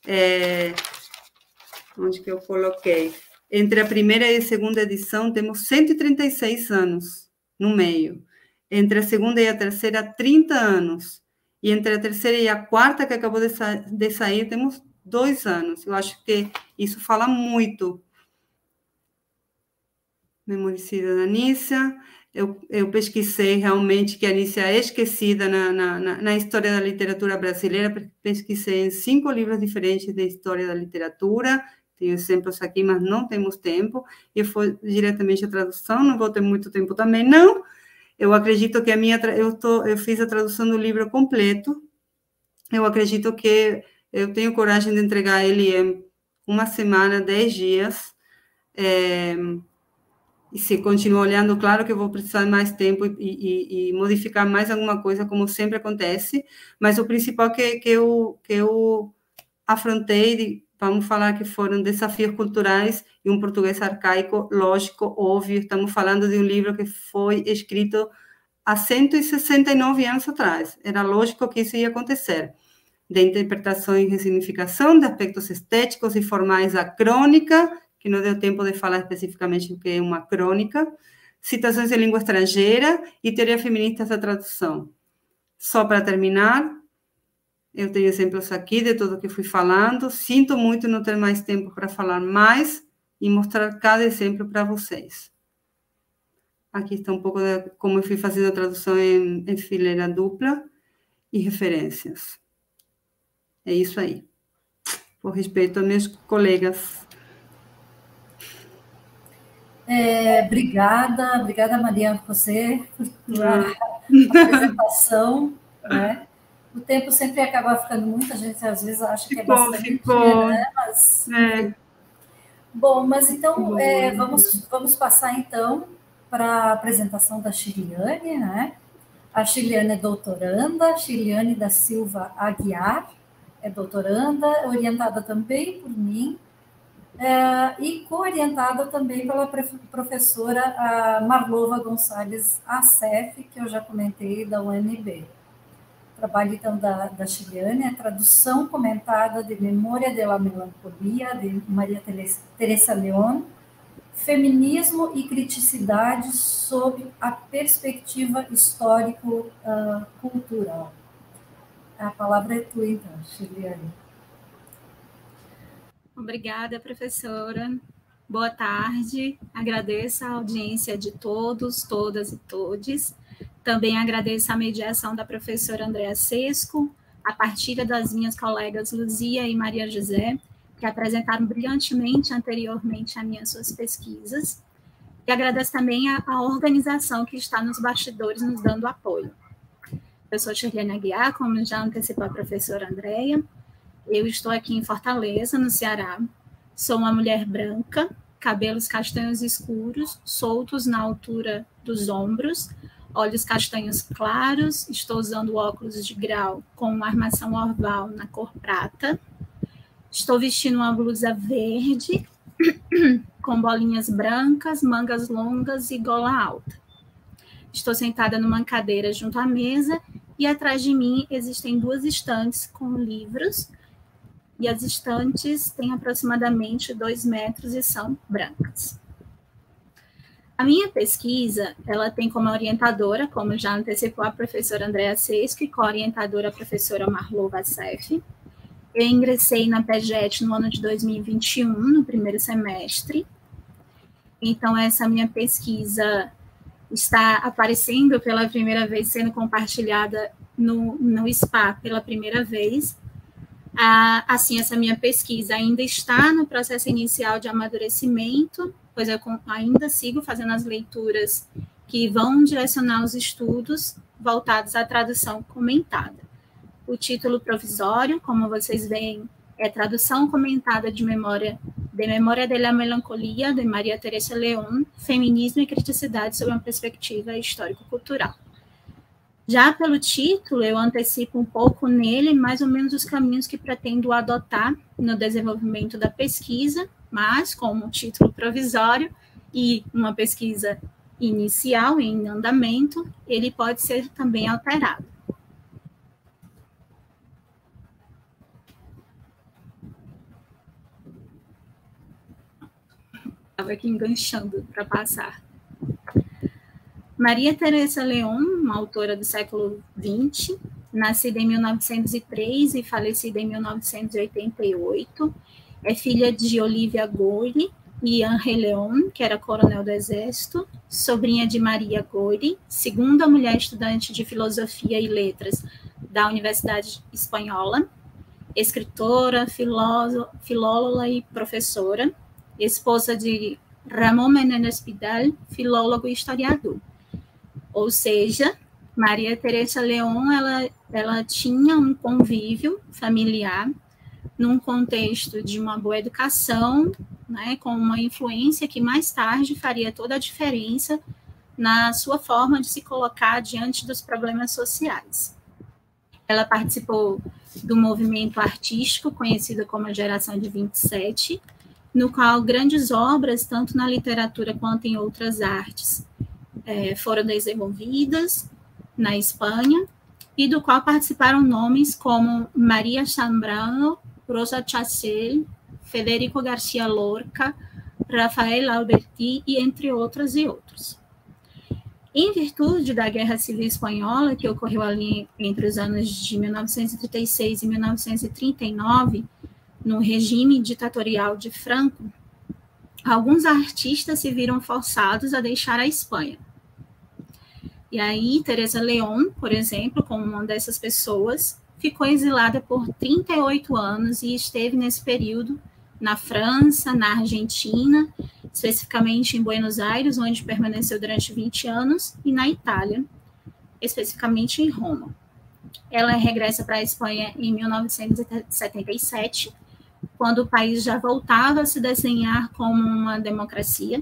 Onde que eu coloquei? Entre a primeira e a segunda edição, temos 136 anos no meio. Entre a segunda e a terceira, 30 anos. E entre a terceira e a quarta, que acabou de sair, temos 2 anos. Eu acho que isso fala muito. Memoricida da Anícia. Eu pesquisei realmente que a Anícia é esquecida na história da literatura brasileira. Pesquisei em 5 livros diferentes de história da literatura. Tenho exemplos aqui, mas não temos tempo. E foi diretamente a tradução, não vou ter muito tempo também, não. Eu acredito que eu fiz a tradução do livro completo. Eu acredito que eu tenho coragem de entregar ele em 1 semana, 10 dias. E se continuar olhando, claro que eu vou precisar de mais tempo e modificar mais alguma coisa, como sempre acontece, mas o principal que eu afrontei, vamos falar que foram desafios culturais e um português arcaico, lógico, óbvio, estamos falando de um livro que foi escrito há 169 anos atrás, era lógico que isso ia acontecer, de interpretação e ressignificação de aspectos estéticos e formais da crônica, que não deu tempo de falar especificamente o que é uma crônica, citações em língua estrangeira e teoria feminista da tradução. Só para terminar, eu tenho exemplos aqui de tudo que fui falando, sinto muito não ter mais tempo para falar mais e mostrar cada exemplo para vocês. Aqui está um pouco de como eu fui fazendo a tradução em fileira dupla e referências. É isso aí. Por respeito aos meus colegas. Obrigada, Maria, você, pela apresentação, né? O tempo sempre acaba ficando muito, a gente às vezes acha que é bastante, né? Mas, bom, mas então, vamos passar então para a apresentação da Chiliane, né? A Chiliane é doutoranda, Chiliane da Silva Aguiar, é doutoranda, orientada também por mim, e co-orientada também pela professora Marlova Gonçalves Assef, que eu já comentei, da UNB. trabalho, então, da Chiliane, a tradução comentada de Memória de la Melancolia, de Maria Teresa León, Feminismo e Criticidade sob a perspectiva histórico-cultural. A palavra é tua, então, Chiliane. Obrigada, professora. Boa tarde. Agradeço a audiência de todos, todas e todes. Também agradeço a mediação da professora Andréa Sesco, a partilha das minhas colegas Luzia e Maria José, que apresentaram brilhantemente anteriormente as minhas suas pesquisas. E agradeço também a organização que está nos bastidores nos dando apoio. Eu sou Shirlene Aguiar, como já antecipou a professora Andréa. Eu estou aqui em Fortaleza, no Ceará. Sou uma mulher branca, cabelos castanhos escuros, soltos na altura dos ombros, olhos castanhos claros, estou usando óculos de grau com uma armação oval na cor prata. Estou vestindo uma blusa verde, com bolinhas brancas, mangas longas e gola alta. Estou sentada numa cadeira junto à mesa e atrás de mim existem 2 estantes com livros, e as estantes têm aproximadamente 2 metros e são brancas. A minha pesquisa, ela tem como orientadora, como já antecipou a professora Andréa Sesco, e co-orientadora a professora Marlô Vassef. Eu ingressei na PEGET no ano de 2021, no primeiro semestre. Então, essa minha pesquisa está aparecendo pela primeira vez, sendo compartilhada no SPA pela primeira vez. Assim, essa minha pesquisa ainda está no processo inicial de amadurecimento, pois eu ainda sigo fazendo as leituras que vão direcionar os estudos voltados à tradução comentada. O título provisório, como vocês veem, é Tradução Comentada de Memória de la Melancolia, de Maria Teresa León, Feminismo e Criticidade sob uma Perspectiva Histórico-Cultural. Já pelo título, eu antecipo um pouco nele mais ou menos os caminhos que pretendo adotar no desenvolvimento da pesquisa, mas como título provisório e uma pesquisa inicial em andamento, ele pode ser também alterado. Estava aqui enganchando para passar. Maria Teresa León, uma autora do século XX, nascida em 1903 e falecida em 1988, é filha de Olivia Goyri e Henri León, que era coronel do Exército, sobrinha de Maria Goyri, segunda mulher estudante de Filosofia e Letras da Universidade Espanhola, escritora, filóloga e professora, esposa de Ramón Menéndez Pidal, filólogo e historiador. Ou seja, Maria Teresa León, ela tinha um convívio familiar num contexto de uma boa educação, né, com uma influência que mais tarde faria toda a diferença na sua forma de se colocar diante dos problemas sociais. Ela participou do movimento artístico conhecido como a Geração de 27, no qual grandes obras, tanto na literatura quanto em outras artes, foram desenvolvidas na Espanha, e do qual participaram nomes como Maria Zambrano, Rosa Chacel, Federico García Lorca, Rafael Alberti, e entre outros e outros. Em virtude da Guerra Civil Espanhola, que ocorreu ali entre os anos de 1936 e 1939, no regime ditatorial de Franco, alguns artistas se viram forçados a deixar a Espanha. E aí, Teresa León, por exemplo, como uma dessas pessoas, ficou exilada por 38 anos e esteve nesse período na França, na Argentina, especificamente em Buenos Aires, onde permaneceu durante 20 anos, e na Itália, especificamente em Roma. Ela regressa para a Espanha em 1977, quando o país já voltava a se desenhar como uma democracia.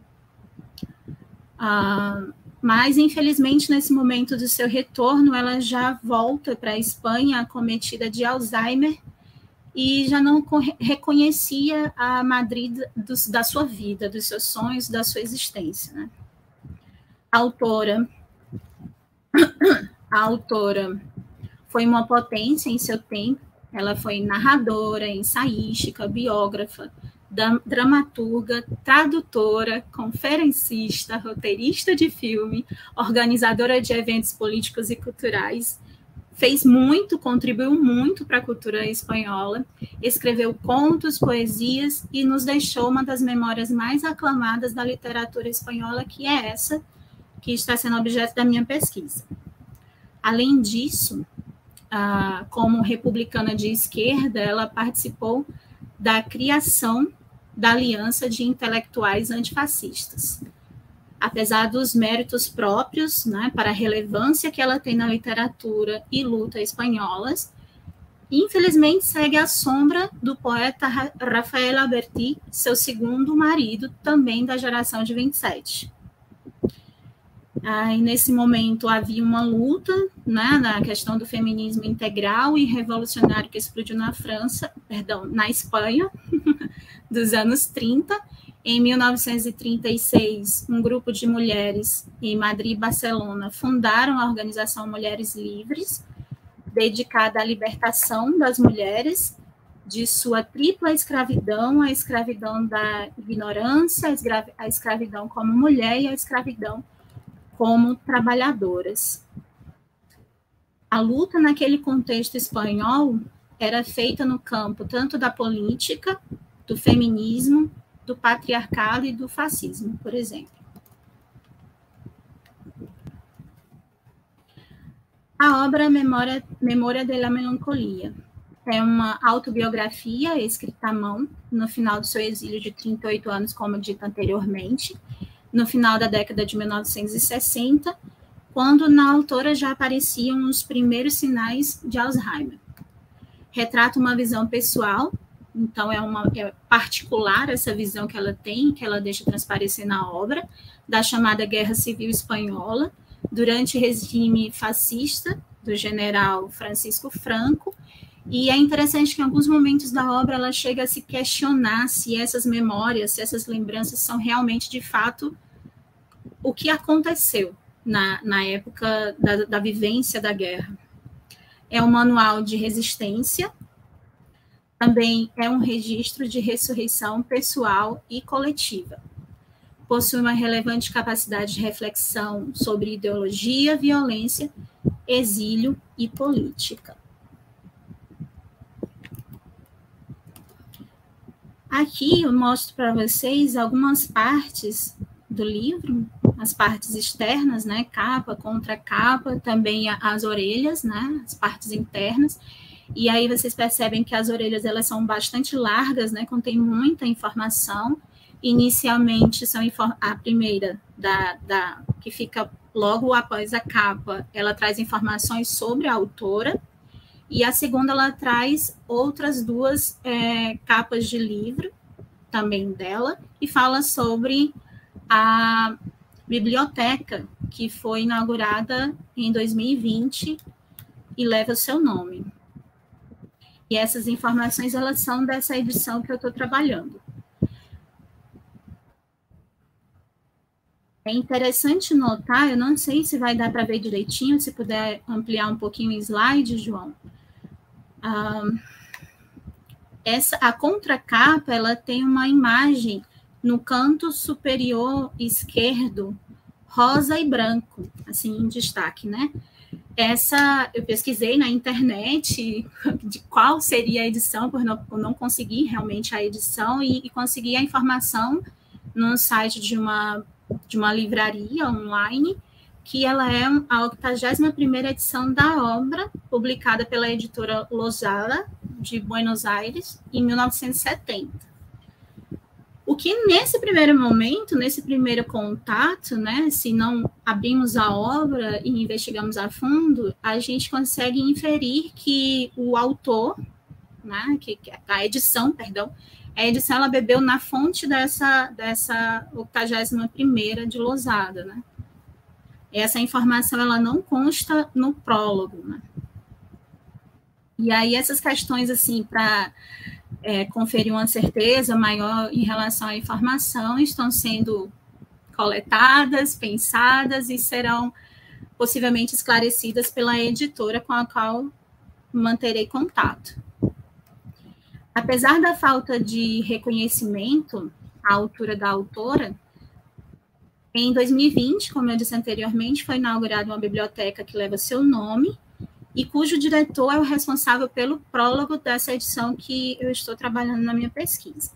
Mas, infelizmente, nesse momento do seu retorno, ela já volta para a Espanha acometida de Alzheimer e já não reconhecia a Madrid da sua vida, dos seus sonhos, da sua existência, né? A autora foi uma potência em seu tempo. Ela foi narradora, ensaística, biógrafa, dramaturga, tradutora, conferencista, roteirista de filme, organizadora de eventos políticos e culturais. Fez muito, contribuiu muito para a cultura espanhola, escreveu contos, poesias e nos deixou uma das memórias mais aclamadas da literatura espanhola, que é essa, que está sendo objeto da minha pesquisa. Além disso, como republicana de esquerda, ela participou da criação da Aliança de Intelectuais Antifascistas. Apesar dos méritos próprios, né, para a relevância que ela tem na literatura e luta espanholas, infelizmente segue à sombra do poeta Rafael Alberti, seu segundo marido, também da geração de 27. E nesse momento havia uma luta, né, na questão do feminismo integral e revolucionário que explodiu na Espanha, dos anos 30. Em 1936, um grupo de mulheres em Madrid e Barcelona fundaram a Organização Mulheres Livres, dedicada à libertação das mulheres de sua tripla escravidão, a escravidão da ignorância, a escravidão como mulher e a escravidão como trabalhadoras. A luta naquele contexto espanhol era feita no campo tanto da política, do feminismo, do patriarcado e do fascismo, por exemplo. A obra Memória de la Melancolia é uma autobiografia escrita à mão no final do seu exílio de 38 anos, como dito anteriormente, no final da década de 1960, quando na autora já apareciam os primeiros sinais de Alzheimer. Retrata uma visão pessoal, então é particular essa visão que ela tem, que ela deixa transparecer na obra, da chamada Guerra Civil Espanhola, durante o regime fascista do general Francisco Franco, e é interessante que em alguns momentos da obra ela chega a se questionar se essas memórias, se essas lembranças são realmente, de fato, o que aconteceu na época da vivência da guerra. É um manual de resistência, também é um registro de ressurreição pessoal e coletiva. Possui uma relevante capacidade de reflexão sobre ideologia, violência, exílio e política. Aqui eu mostro para vocês algumas partes do livro, as partes externas, né, capa, contracapa, também as orelhas, né, as partes internas. E aí vocês percebem que as orelhas elas são bastante largas, né, contém muita informação. Inicialmente, a primeira, que fica logo após a capa, ela traz informações sobre a autora, e a segunda ela traz outras duas capas de livro, também dela, e fala sobre a biblioteca, que foi inaugurada em 2020 e leva o seu nome. E essas informações, elas são dessa edição que eu estou trabalhando. É interessante notar, eu não sei se vai dar para ver direitinho, se puder ampliar um pouquinho o slide, João. A contracapa, ela tem uma imagem no canto superior esquerdo, rosa e branco, assim, em destaque, né? Eu pesquisei na internet de qual seria a edição, por não conseguir realmente a edição, e consegui a informação no site de uma livraria online, que ela é a 81ª edição da obra, publicada pela editora Losada, de Buenos Aires, em 1970. O que nesse primeiro momento, nesse primeiro contato, né, se não abrimos a obra e investigamos a fundo, a gente consegue inferir que o autor, né, a edição ela bebeu na fonte dessa 81ª de Losada, né? Essa informação ela não consta no prólogo, né? E aí essas questões assim para conferir uma certeza maior em relação à informação estão sendo coletadas, pensadas e serão possivelmente esclarecidas pela editora com a qual manterei contato. Apesar da falta de reconhecimento à altura da autora, em 2020, como eu disse anteriormente, foi inaugurada uma biblioteca que leva seu nome e cujo diretor é o responsável pelo prólogo dessa edição que eu estou trabalhando na minha pesquisa.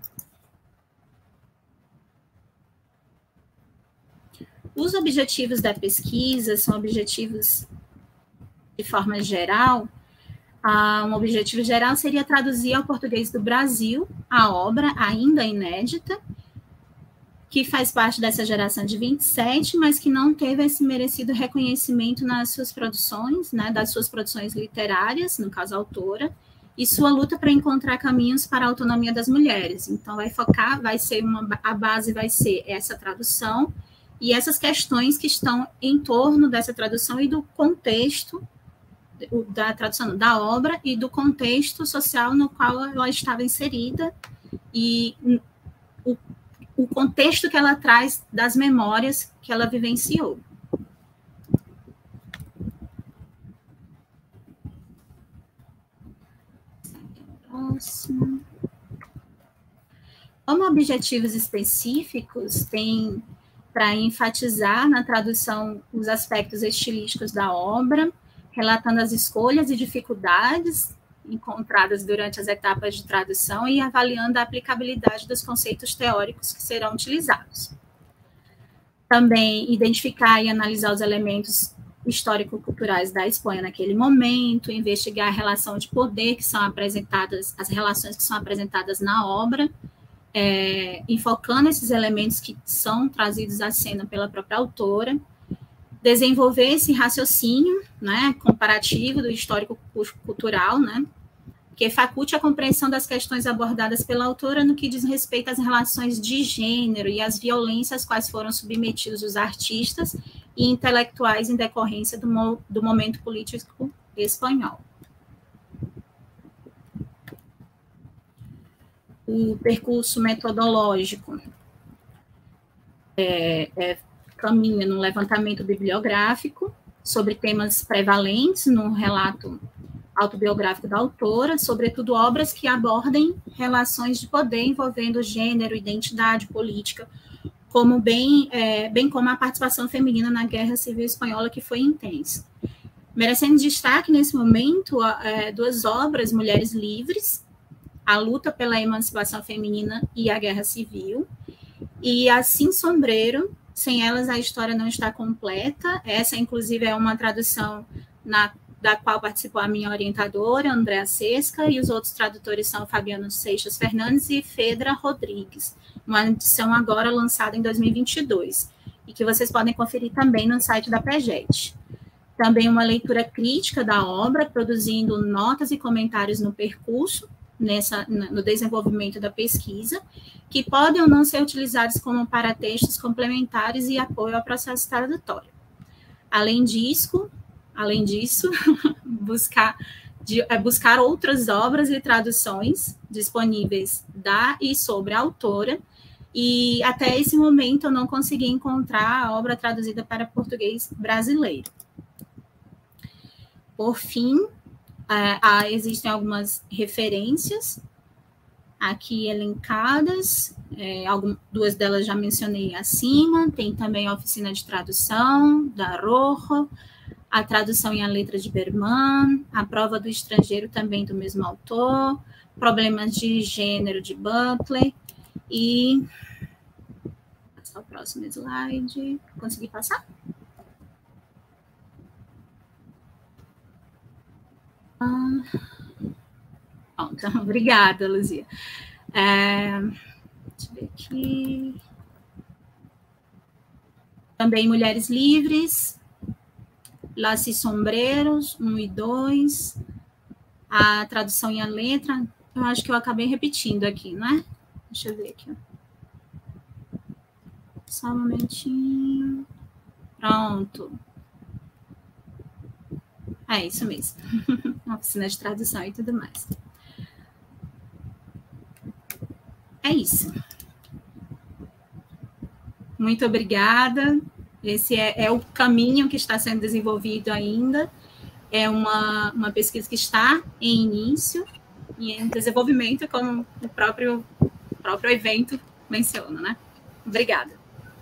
Os objetivos da pesquisa são objetivos de forma geral. Um objetivo geral seria traduzir ao português do Brasil a obra ainda inédita, que faz parte dessa geração de 27, mas que não teve esse merecido reconhecimento nas suas produções, né, das suas produções literárias, no caso a autora, e sua luta para encontrar caminhos para a autonomia das mulheres. Então, a base vai ser essa tradução e essas questões que estão em torno dessa tradução e do contexto da tradução da obra e do contexto social no qual ela estava inserida e o contexto que ela traz das memórias que ela vivenciou. Próximo. Como objetivos específicos, tem para enfatizar na tradução os aspectos estilísticos da obra, relatando as escolhas e dificuldades encontradas durante as etapas de tradução e avaliando a aplicabilidade dos conceitos teóricos que serão utilizados. Também identificar e analisar os elementos histórico-culturais da Espanha naquele momento, investigar a relação de poder que são apresentadas, as relações que são apresentadas na obra, enfocando esses elementos que são trazidos à cena pela própria autora, desenvolver esse raciocínio, né, comparativo do histórico-cultural, né, que faculte a compreensão das questões abordadas pela autora no que diz respeito às relações de gênero e às violências quais foram submetidos os artistas e intelectuais em decorrência do momento político espanhol. O percurso metodológico caminha no levantamento bibliográfico sobre temas prevalentes no relato autobiográfico da autora, sobretudo obras que abordem relações de poder envolvendo gênero, identidade, política, bem como a participação feminina na Guerra Civil Espanhola, que foi intensa. Merecendo destaque, nesse momento, duas obras, Mulheres Livres, A Luta pela Emancipação Feminina e a Guerra Civil, e Assim Sombreiro, Sem Elas a História Não Está Completa. Essa, inclusive, é uma tradução da qual participou a minha orientadora, Andréa Sesca, e os outros tradutores são Fabiano Seixas Fernandes e Fedra Rodrigues, uma edição agora lançada em 2022, e que vocês podem conferir também no site da PEGET. Também uma leitura crítica da obra, produzindo notas e comentários no percurso, no desenvolvimento da pesquisa, que podem ou não ser utilizados como paratextos complementares e apoio ao processo tradutório. Além disso, buscar outras obras e traduções disponíveis da e sobre a autora, e até esse momento eu não consegui encontrar a obra traduzida para português brasileiro. Por fim, existem algumas referências aqui elencadas, duas delas já mencionei acima, tem também a oficina de tradução da Rojo, a tradução em A Letra de Berman, A Prova do Estrangeiro, também do mesmo autor, Problemas de Gênero, de Butler, e... Passar o próximo slide. Consegui passar? Pronto, obrigada, Luzia. Deixa eu ver aqui. Também Mulheres Livres, Las y Sombreros, 1 e 2, a tradução em A Letra, eu acho que eu acabei repetindo aqui, né? Deixa eu ver aqui. Só um momentinho. Pronto. É isso mesmo. Oficina de tradução e tudo mais. É isso. Muito obrigada. Esse é o caminho que está sendo desenvolvido ainda. é uma pesquisa que está em início e em desenvolvimento, como o próprio evento menciona, né? Obrigada.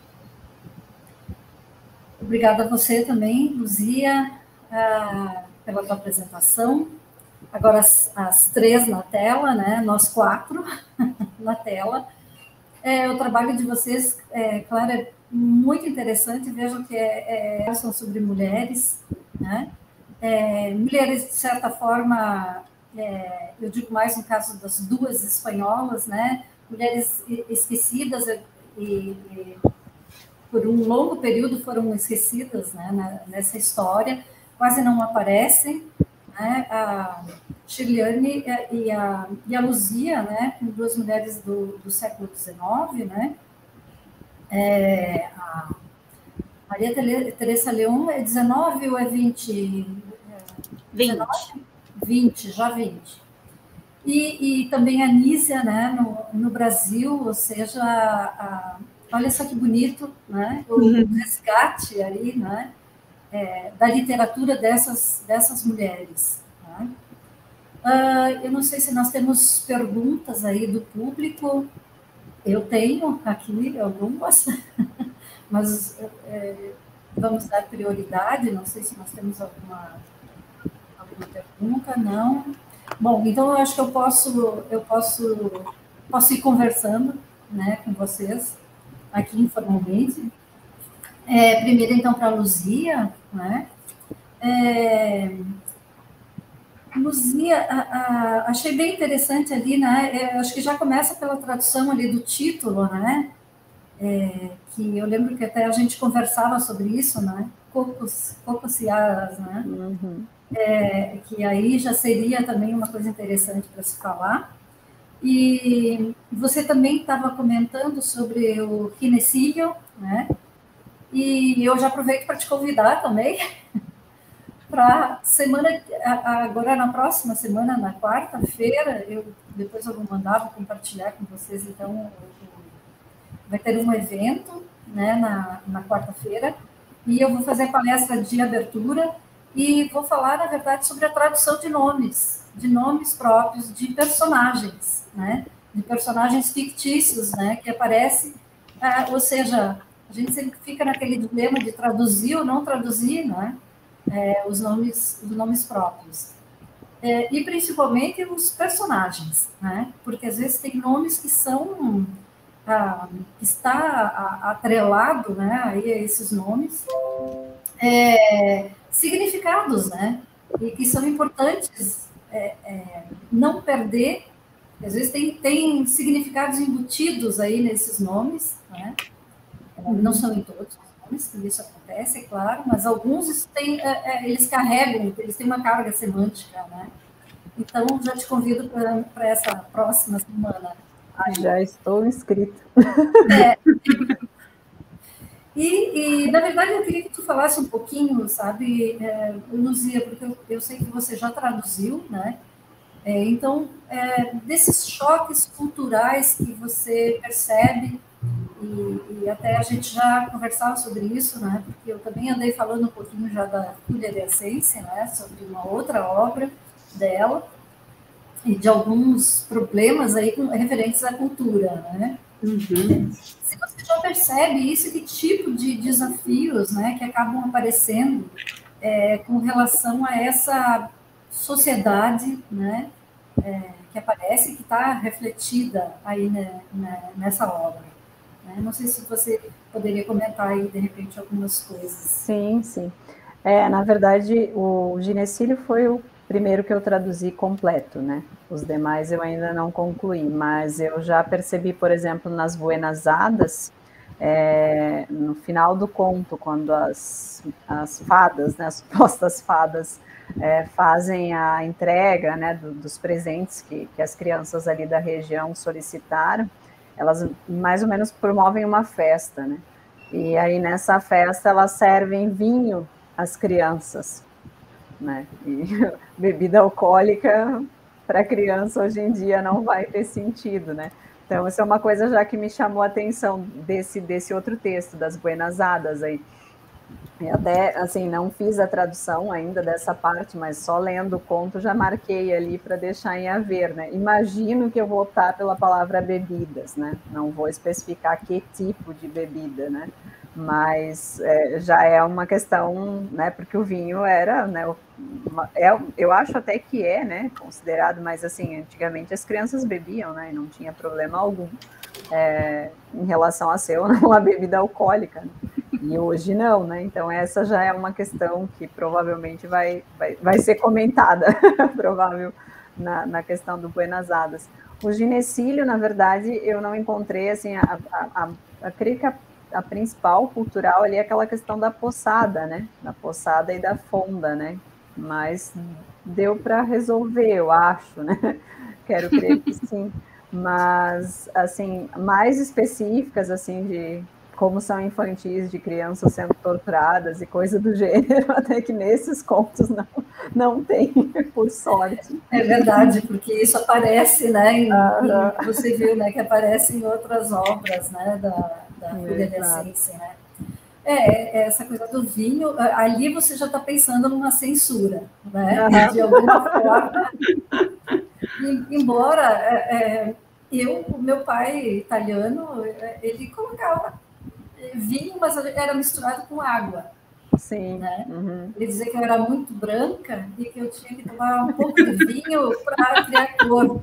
Obrigada a você também, Luzia, pela tua apresentação. Agora as 3 na tela, né? Nós 4 na tela. O trabalho de vocês, claro, é muito interessante. Vejam que são sobre mulheres, né? Mulheres, de certa forma, eu digo mais no caso das 2 espanholas, né? Mulheres esquecidas e por um longo período foram esquecidas, né, nessa história, quase não aparecem, né? A Shirley e a Luzia, né, 2 mulheres do século XIX, né? A Maria Teresa León é 19 ou é 20? 20. 20, já 20. E também a Nísia, né, no Brasil, ou seja, olha só que bonito, né, o resgate ali, né, da literatura dessas mulheres. Né? Eu não sei se nós temos perguntas aí do público. Eu tenho aqui algumas, mas vamos dar prioridade. Não sei se nós temos alguma pergunta, não. Bom, então eu acho que eu posso ir conversando, né, com vocês aqui informalmente. Primeiro, então, para a Luzia, né? Luzia, achei bem interessante ali, né? Acho que já começa pela tradução ali do título, né? Que eu lembro que até a gente conversava sobre isso, né? Cocociaras, né? Uhum. Que aí já seria também uma coisa interessante para se falar. E você também estava comentando sobre o Ginecillo, né? E eu já aproveito para te convidar também para semana, agora na próxima semana, na quarta-feira, depois eu vou mandar, vou compartilhar com vocês, então, vai ter um evento, né, na quarta-feira, e eu vou fazer a palestra de abertura e vou falar, na verdade, sobre a tradução de nomes próprios de personagens, né, de personagens fictícios, né, que aparecem, ou seja, a gente sempre fica naquele dilema de traduzir ou não traduzir, né, os nomes próprios. E principalmente os personagens, né, porque às vezes tem nomes que são... está atrelado, né, aí a esses nomes, significados, né, e que são importantes não perder. Às vezes tem significados embutidos aí nesses nomes, né, não são em todos os nomes que isso acontece, é claro, mas alguns eles carregam, eles têm uma carga semântica, né, então já te convido para essa próxima semana. Já estou inscrita. E, na verdade, eu queria que tu falasse um pouquinho, sabe, Luzia, porque eu sei que você já traduziu, né? Então, desses choques culturais que você percebe, e até a gente já conversava sobre isso, né? Porque eu também andei falando um pouquinho já da Julia de Ascensi, né? Sobre uma outra obra dela, e de alguns problemas aí referentes à cultura, né? Uhum. Se você já percebe isso, que tipo de desafios, né, que acabam aparecendo com relação a essa sociedade, né, que aparece, que está refletida aí nessa obra. Né? Não sei se você poderia comentar aí, de repente, algumas coisas. Sim, sim. Na verdade, o Ginecílio foi o primeiro que eu traduzi completo, né? Os demais eu ainda não concluí, mas eu já percebi, por exemplo, nas Buenas Hadas, no final do conto, quando as fadas, né, as supostas fadas, fazem a entrega, né, dos presentes que as crianças ali da região solicitaram, elas mais ou menos promovem uma festa, né? E aí nessa festa elas servem vinho às crianças, né? E bebida alcoólica para criança hoje em dia não vai ter sentido, né? Então, isso é uma coisa já que me chamou a atenção desse outro texto, das Buenas Hadas aí. E até, assim, não fiz a tradução ainda dessa parte, mas só lendo o conto já marquei ali para deixar em haver, né? Imagino que eu vou optar pela palavra bebidas, né? Não vou especificar que tipo de bebida, né? Mas já é uma questão, né? Porque o vinho era, né? Eu acho até que é, né? Considerado, mas assim, antigamente as crianças bebiam, né? E não tinha problema algum em relação a ser ou não uma bebida alcoólica, né? E hoje não, né? Então essa já é uma questão que provavelmente vai ser comentada, provável, na questão do Buenas Hadas. O ginecílio, na verdade, eu não encontrei, assim, creio que a principal cultural ali é aquela questão da poçada, né? Da poçada e da fonda, né? Mas deu para resolver, eu acho, né? Quero crer que sim. Mas, assim, mais específicas, assim, de como são infantis, de crianças sendo torturadas e coisa do gênero, até que nesses contos não tem, por sorte. É verdade, porque isso aparece, né, você viu, né, que aparece em outras obras, né, da Julia de Assis, né. Essa coisa do vinho, ali você já está pensando numa censura, né, de alguma forma. Embora o meu pai italiano, ele colocava vinho, mas era misturado com água. Sim. Né? Uhum. Ele dizia que eu era muito branca e que eu tinha que tomar um pouco de vinho para criar cor.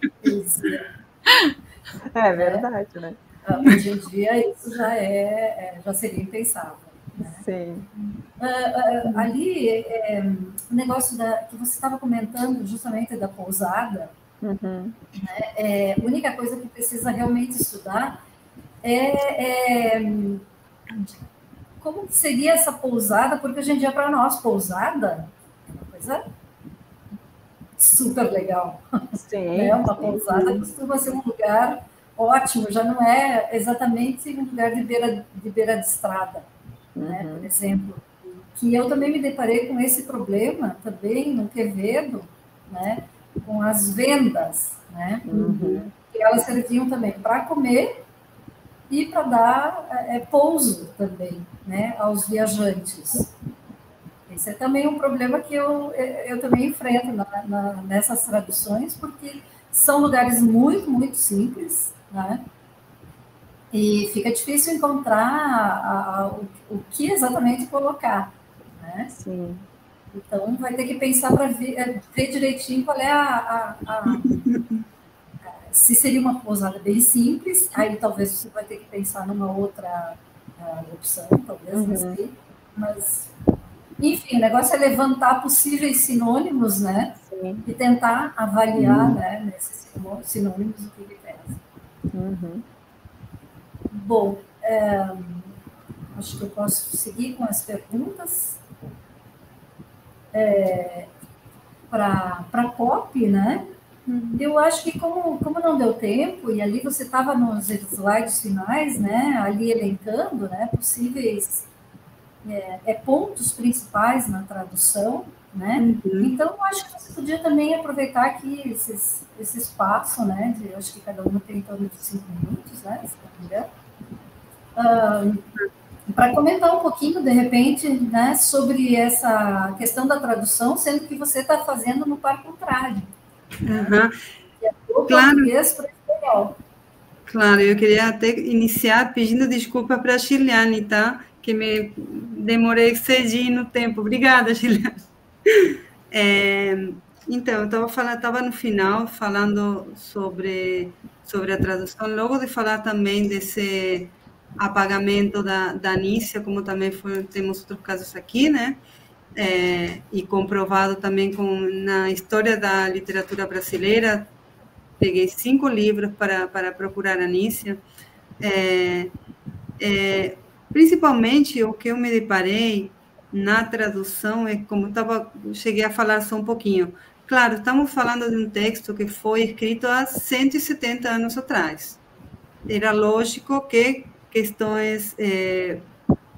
É verdade, né? Hoje em dia isso já seria impensável. Né? Sim. Ali, o negócio que você estava comentando justamente da pousada, uhum. Né? A única coisa que precisa realmente estudar como seria essa pousada, porque hoje em dia, para nós, pousada é uma coisa super legal. Sim, né? Uma pousada costuma ser um lugar ótimo, já não é exatamente um lugar de beira de estrada, né? Por exemplo. Que eu também me deparei com esse problema, também no Quevedo, né? Com as vendas, né? Que elas serviam também para comer e para dar pouso também, né, aos viajantes. Esse é também um problema que eu também enfrento nessas traduções, porque são lugares muito, muito simples, né, e fica difícil encontrar o que exatamente colocar, né? Sim. Então, vai ter que pensar para ver direitinho qual é se seria uma pousada bem simples, aí talvez você vai ter que pensar numa outra opção, talvez, não sei. Mas, enfim, o negócio é levantar possíveis sinônimos, né? Sim. E tentar avaliar, né, nesses sinônimos o que pesa. Bom, acho que eu posso seguir com as perguntas. Para a COP, né? Eu acho que como não deu tempo, e ali você estava nos slides finais, né? Ali elencando, né? Possíveis pontos principais na tradução, né? Então, eu acho que você podia também aproveitar aqui esse espaço, né? Eu acho que cada um tem em torno de 5 minutos, né? Se não me engano. Para comentar um pouquinho, de repente, né, sobre essa questão da tradução, sendo que você está fazendo no par contrário. Né? Que é do português para o espanhol. Claro, eu queria até iniciar pedindo desculpa para a Chiliane, tá? Que me demorei cedinho no tempo. Obrigada, Chiliane. Então, eu estava no final falando sobre a tradução, logo de falar também desse apagamento da Anícia, como também temos outros casos aqui, né? E comprovado também na história da literatura brasileira. Peguei 5 livros para procurar Anícia. Principalmente, o que eu me deparei na tradução é como cheguei a falar só um pouquinho. Claro, estamos falando de um texto que foi escrito há 170 anos atrás. Era lógico que questões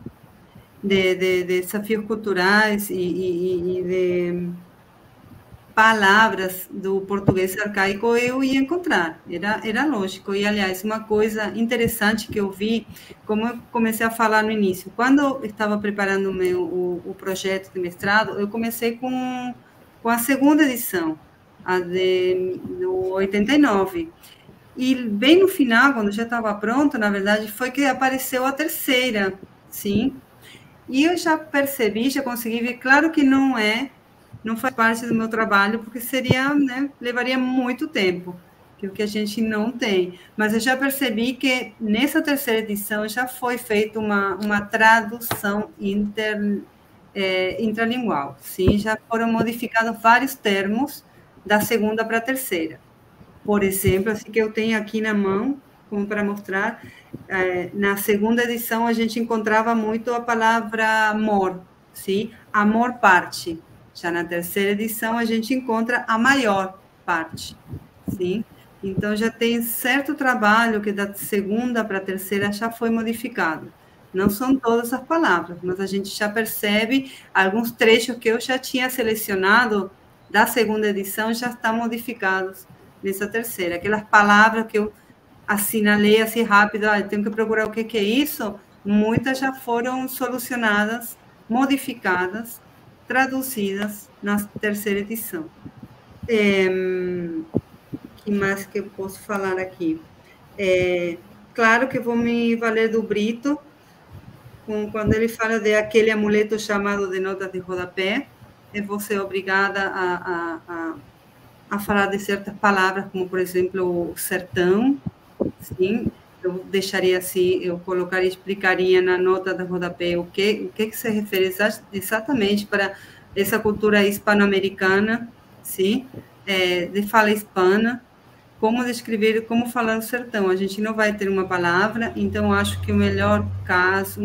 de desafios culturais e de palavras do português arcaico eu ia encontrar, era lógico. E, aliás, uma coisa interessante que eu vi, como eu comecei a falar no início, quando eu estava preparando o projeto de mestrado, eu comecei com a segunda edição, a do 89. E bem no final, quando já estava pronto, na verdade, foi que apareceu a terceira, sim. E eu já percebi, já consegui ver, claro que não faz parte do meu trabalho, porque seria, né, levaria muito tempo, que é o que a gente não tem. Mas eu já percebi que nessa terceira edição já foi feita uma tradução intralingual, sim, já foram modificados vários termos da segunda para a terceira. Por exemplo, assim que eu tenho aqui na mão, como para mostrar, na segunda edição a gente encontrava muito a palavra amor, sim? Amor parte. Já na terceira edição a gente encontra a maior parte, sim? Então já tem certo trabalho que da segunda para a terceira já foi modificado. Não são todas as palavras, mas a gente já percebe alguns trechos que eu já tinha selecionado da segunda edição já estão modificados nessa terceira. Aquelas palavras que eu assinalei assim rápido, tenho que procurar o que é isso, muitas já foram solucionadas, modificadas, traduzidas na terceira edição. Que mais que eu posso falar aqui? Claro que vou me valer do Brito, quando ele fala de aquele amuleto chamado de notas de rodapé, eu vou ser obrigada a falar de certas palavras, como, por exemplo, sertão, sim, eu deixaria assim, eu colocaria, explicaria na nota de rodapé o que se refere exatamente para essa cultura hispano-americana, sim, de fala hispana, como descrever, como falar o sertão. A gente não vai ter uma palavra, então acho que o melhor caso,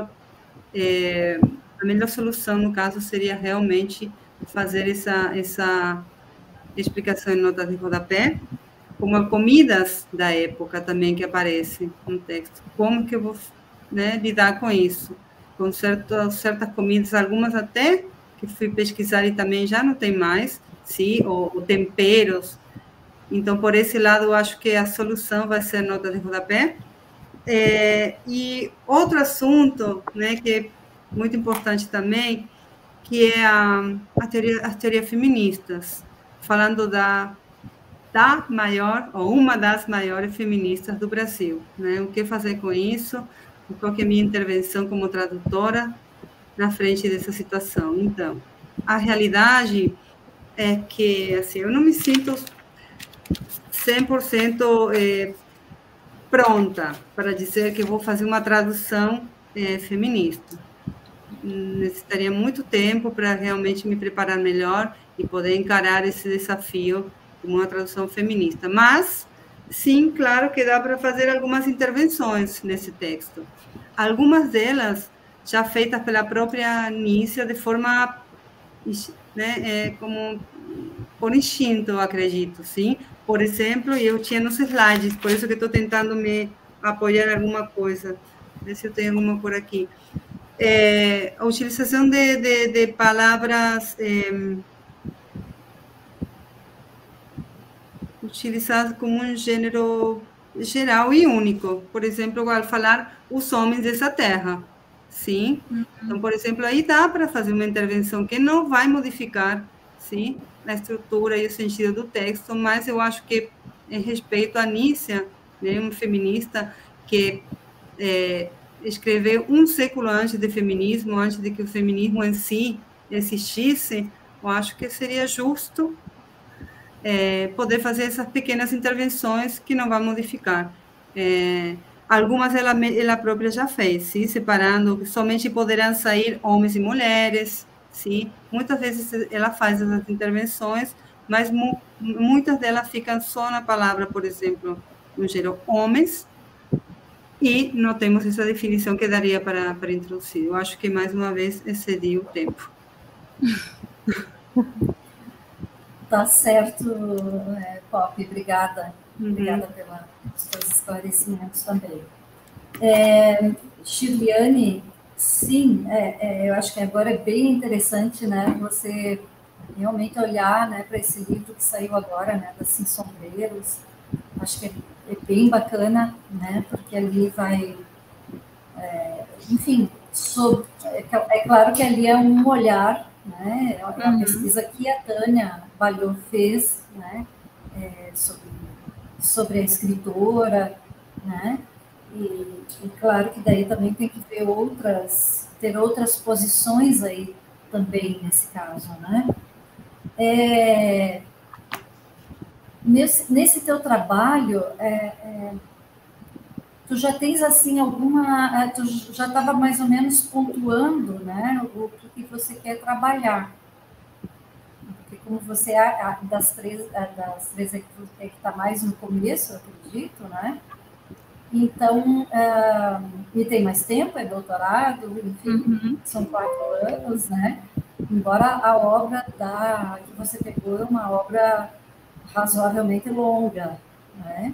a melhor solução, no caso, seria realmente fazer essa explicação em notas de rodapé, como comidas da época também que aparece no texto. Como que eu vou, né, lidar com isso? Com certas comidas, algumas até que fui pesquisar e também já não tem mais, sim, ou temperos. Então, por esse lado, eu acho que a solução vai ser nota de rodapé. E outro assunto, né, que é muito importante também, que é as teorias feministas, falando da maior, ou uma das maiores feministas do Brasil, né? O que fazer com isso? Qual que é a minha intervenção como tradutora na frente dessa situação? Então, a realidade é que, assim, eu não me sinto 100% pronta para dizer que vou fazer uma tradução feminista. Necessitaria muito tempo para realmente me preparar melhor e poder encarar esse desafio como uma tradução feminista. Mas, sim, claro que dá para fazer algumas intervenções nesse texto. Algumas delas já feitas pela própria Nícia de forma, né, como por instinto, eu acredito, sim. Por exemplo, eu tinha nos slides, por isso que estou tentando me apoiar em alguma coisa. Ver se eu tenho alguma por aqui. A utilização de palavras utilizadas como um gênero geral e único. Por exemplo, ao falar os homens dessa terra, sim? Então, por exemplo, aí dá para fazer uma intervenção que não vai modificar, sim, a estrutura e o sentido do texto, mas eu acho que, em respeito à Nícia, né, uma feminista que escreveu um século antes do feminismo, antes de que o feminismo em si existisse, eu acho que seria justo poder fazer essas pequenas intervenções que não vão modificar. Algumas ela própria já fez, sim, separando que somente poderão sair homens e mulheres, sim. Muitas vezes ela faz essas intervenções, mas muitas delas ficam só na palavra, por exemplo, no gênero homens, e não temos essa definição que daria para introduzir. Eu acho que, mais uma vez, excedi o tempo. Tá certo, Pop, obrigada. Obrigada pelos seus esclarecimentos também. Shirliane, sim, eu acho que agora é bem interessante, né, você realmente olhar, né, para esse livro que saiu agora, né, das Sim Sombreiros. Acho que é bem bacana, né, porque ali vai, enfim, é claro que ali é um olhar, né, é uma pesquisa que a Tânia Balhou fez, né, sobre a escritora, né, e claro que daí também tem que ter outras posições aí também nesse caso, né. Nesse teu trabalho, tu já tens assim tu já estava mais ou menos pontuando, né, o que você quer trabalhar, porque como você é das três é que está mais no começo, eu acredito, né? Então, e tem mais tempo, é doutorado, enfim, são 4 anos, né? Embora a obra que você pegou é uma obra razoavelmente longa, né?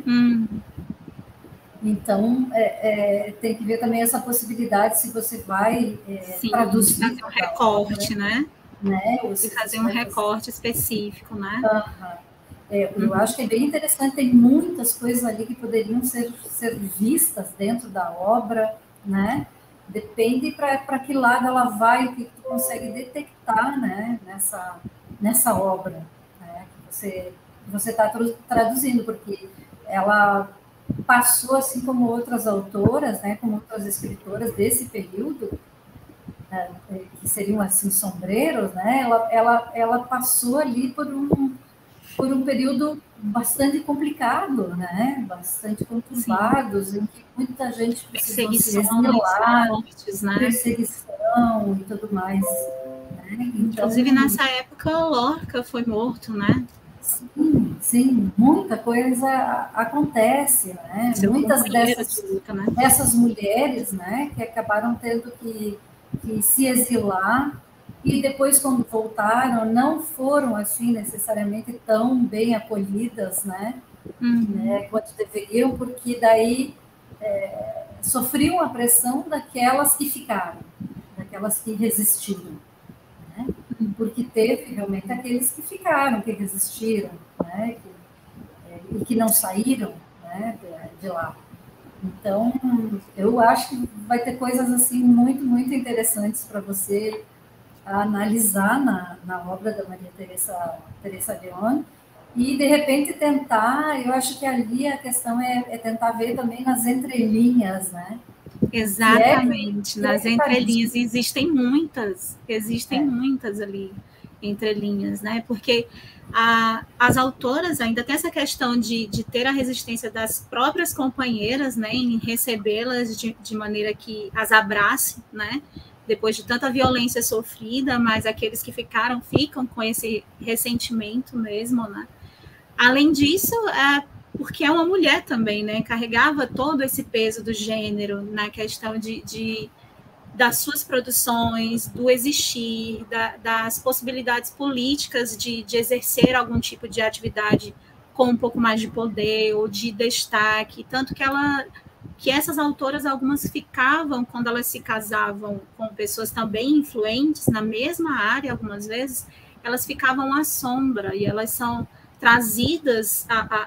Então, tem que ver também essa possibilidade, se você vai traduzir. Fazer um recorte, né? E fazer um recorte específico, né? Eu acho que é bem interessante, tem muitas coisas ali que poderiam ser vistas dentro da obra, né? Depende para que lado ela vai, o que tu consegue detectar, né? Nessa obra, né? Que você está traduzindo, porque ela passou, assim como outras autoras, né? Como outras escritoras desse período, que seriam assim sombreiros, né? Ela passou ali por um período bastante complicado, né? Bastante conturbados, em que muita gente precisou se exilar, né? Perseguição e tudo mais. Né? Então, inclusive, nessa época, Lorca foi morto, né? Sim, muita coisa acontece, né? Muitas dessas mulheres, né, que acabaram tendo que se exilar, e depois, quando voltaram, não foram, assim, necessariamente tão bem acolhidas, né, quanto deveriam, porque daí sofriam a pressão daquelas que ficaram, daquelas que resistiram, né, porque teve realmente aqueles que ficaram, que resistiram, né, e que não saíram, né, de lá. Então, eu acho que vai ter coisas assim muito, muito interessantes para você analisar na obra da Maria Teresa León, e de repente tentar, eu acho que ali a questão é tentar ver também nas entrelinhas, né? Exatamente, nas entrelinhas, existem muitas ali, entrelinhas, né? Porque as autoras ainda têm essa questão de ter a resistência das próprias companheiras, né, em recebê-las de maneira que as abrace, né, depois de tanta violência sofrida, mas aqueles que ficam com esse ressentimento mesmo, né. Além disso, porque é uma mulher também, né, carregava todo esse peso do gênero na questão das suas produções, do existir, das possibilidades políticas de exercer algum tipo de atividade com um pouco mais de poder ou de destaque, tanto que essas autoras, algumas ficavam, quando elas se casavam com pessoas também influentes na mesma área, algumas vezes, elas ficavam à sombra, e elas são trazidas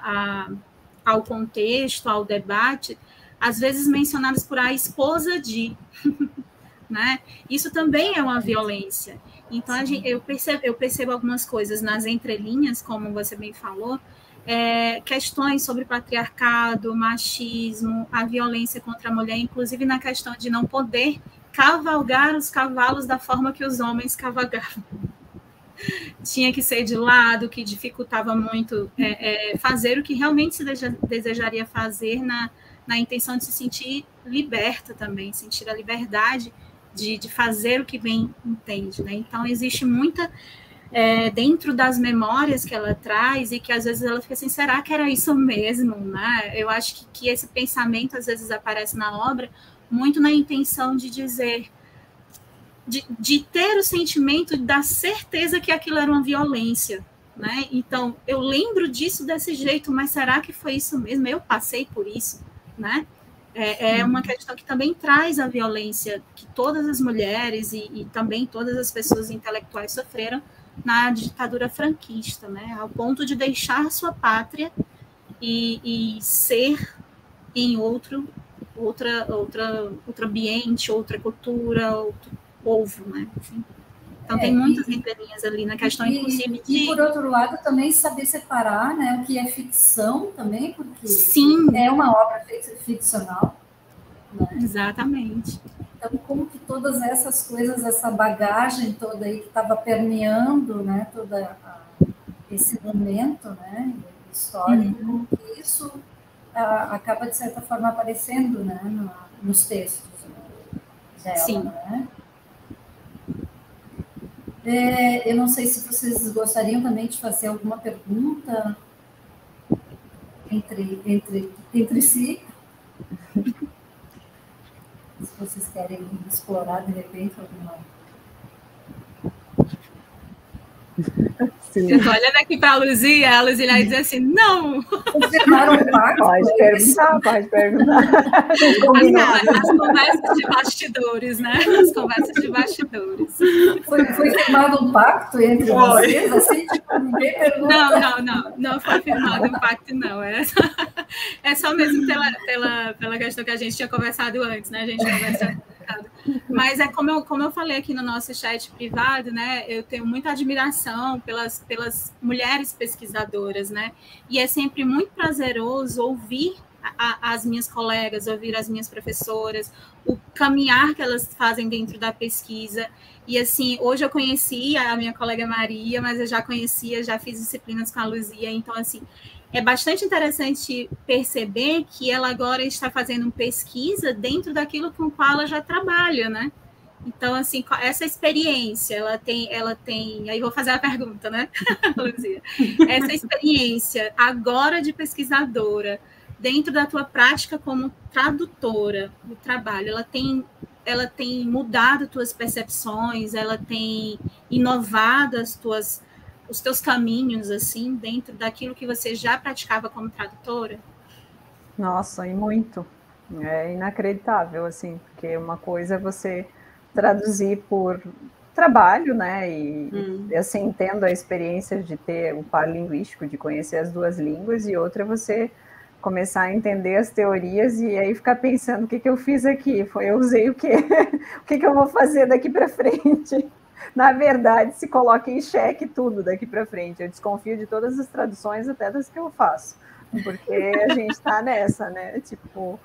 ao contexto, ao debate, às vezes mencionadas por a esposa de... Né? Isso também é uma violência. Então, eu percebo algumas coisas nas entrelinhas, como você bem falou, questões sobre patriarcado, machismo, a violência contra a mulher, inclusive na questão de não poder cavalgar os cavalos da forma que os homens cavalgavam. Tinha que ser de lado, que dificultava muito fazer o que realmente se desejaria fazer na intenção de se sentir liberta também, sentir a liberdade de fazer o que bem entende, né? Então, existe muita dentro das memórias que ela traz, e que às vezes ela fica assim, será que era isso mesmo, né? Eu acho que esse pensamento às vezes aparece na obra muito na intenção de dizer, de ter o sentimento da certeza que aquilo era uma violência, né? Então, eu lembro disso desse jeito, mas será que foi isso mesmo? Eu passei por isso, né? É uma questão que também traz a violência que todas as mulheres e também todas as pessoas intelectuais sofreram na ditadura franquista, né? Ao ponto de deixar sua pátria e ser em outro ambiente, outra cultura, outro povo, né? Enfim. Então, tem muitas entrelinhas ali na questão, inclusive, de... E, por outro lado, também saber separar, né, o que é ficção também, porque Sim. é uma obra ficcional. Né? Exatamente. Então, como que todas essas coisas, essa bagagem toda aí que estava permeando, né, esse momento, né, histórico, como que isso acaba, de certa forma, aparecendo, né, nos textos dela, Sim. né? Eu não sei se vocês gostariam também de fazer alguma pergunta entre si. Se vocês querem explorar, de repente, alguma... Sim. Eu tô olhando aqui para a Luzia vai dizer assim, não! Confirmaram o pacto? Pode perguntar. As conversas de bastidores, né? As conversas de bastidores. Foi firmado um pacto entre vocês? Assim, tipo, ninguém pergunta. Não foi firmado um pacto, não. É só mesmo pela questão que a gente tinha conversado antes, né? A gente conversando. Mas é como eu falei aqui no nosso chat privado, né? Eu tenho muita admiração pelas mulheres pesquisadoras, né? E é sempre muito prazeroso ouvir as minhas colegas, ouvir as minhas professoras, o caminhar que elas fazem dentro da pesquisa. E assim, hoje eu conheci a minha colega Maria, mas eu já conhecia, já fiz disciplinas com a Luzia, então assim, é bastante interessante perceber que ela agora está fazendo pesquisa dentro daquilo com o qual ela já trabalha, né? Então, assim, essa experiência, ela tem... Aí vou fazer a pergunta, né, Luzia? Essa experiência agora de pesquisadora, dentro da tua prática como tradutora do trabalho, ela tem mudado tuas percepções, ela tem inovado os teus caminhos, assim, dentro daquilo que você já praticava como tradutora? Nossa, e muito. É inacreditável, assim, porque uma coisa é você traduzir por trabalho, né, e assim, tendo a experiência de ter o par linguístico, de conhecer as duas línguas, e outra é você começar a entender as teorias e aí ficar pensando, o que eu fiz aqui? Eu usei o quê? O que eu vou fazer daqui para frente? Na verdade, se coloca em xeque tudo daqui para frente. Eu desconfio de todas as traduções, até das que eu faço, porque a gente está nessa, né? Tipo,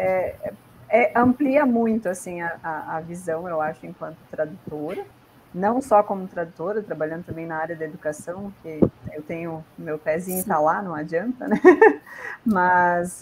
amplia muito assim a visão, eu acho, enquanto tradutora, não só como tradutora, trabalhando também na área da educação, que eu tenho meu pezinho tá lá, não adianta, né? Mas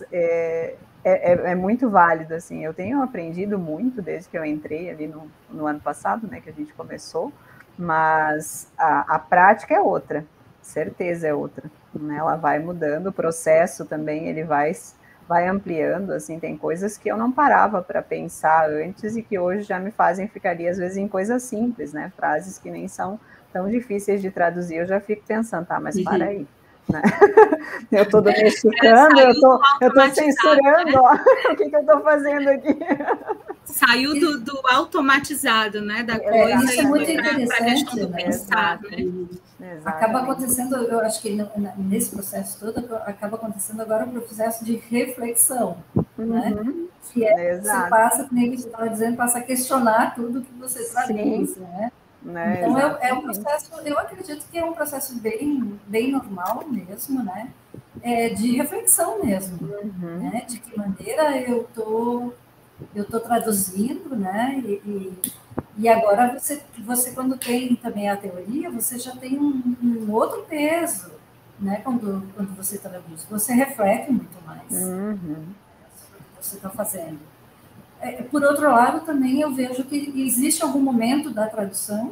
é muito válido, assim. Eu tenho aprendido muito desde que eu entrei ali no ano passado, né, que a gente começou, mas a prática é outra, certeza é outra, né? Ela vai mudando, o processo também, ele vai ampliando, assim, tem coisas que eu não parava para pensar antes e que hoje já me fazem ficaria, às vezes, em coisas simples, né? Frases que nem são tão difíceis de traduzir, eu já fico pensando, tá, mas para aí. Né? Eu estou domesticando, eu tô censurando, né? Ó, o que eu estou fazendo aqui? Saiu do automatizado, né? Da coisa isso é muito interessante, para a questão do pensar, né? Acaba acontecendo, eu acho que nesse processo todo, acaba acontecendo agora um processo de reflexão, né? Que você passa, como você estava dizendo, passa a questionar tudo que você traduz, né? Então, é um processo, eu acredito que é um processo bem normal mesmo, né? De reflexão mesmo, né? De que maneira eu tô traduzindo, né? E agora você quando tem também a teoria, você já tem um outro peso, né? Quando você traduz, você reflete muito mais sobre o que você está fazendo. Por outro lado, também eu vejo que existe algum momento da tradução,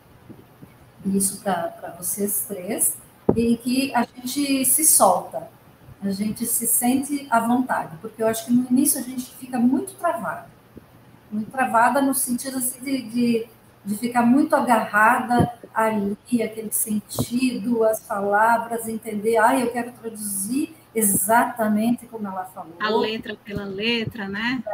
isso para vocês três, em que a gente se solta, a gente se sente à vontade, porque eu acho que no início a gente fica muito travada no sentido assim, de ficar muito agarrada ali, aquele sentido, as palavras, entender, eu quero traduzir exatamente como ela falou. A letra pela letra, né?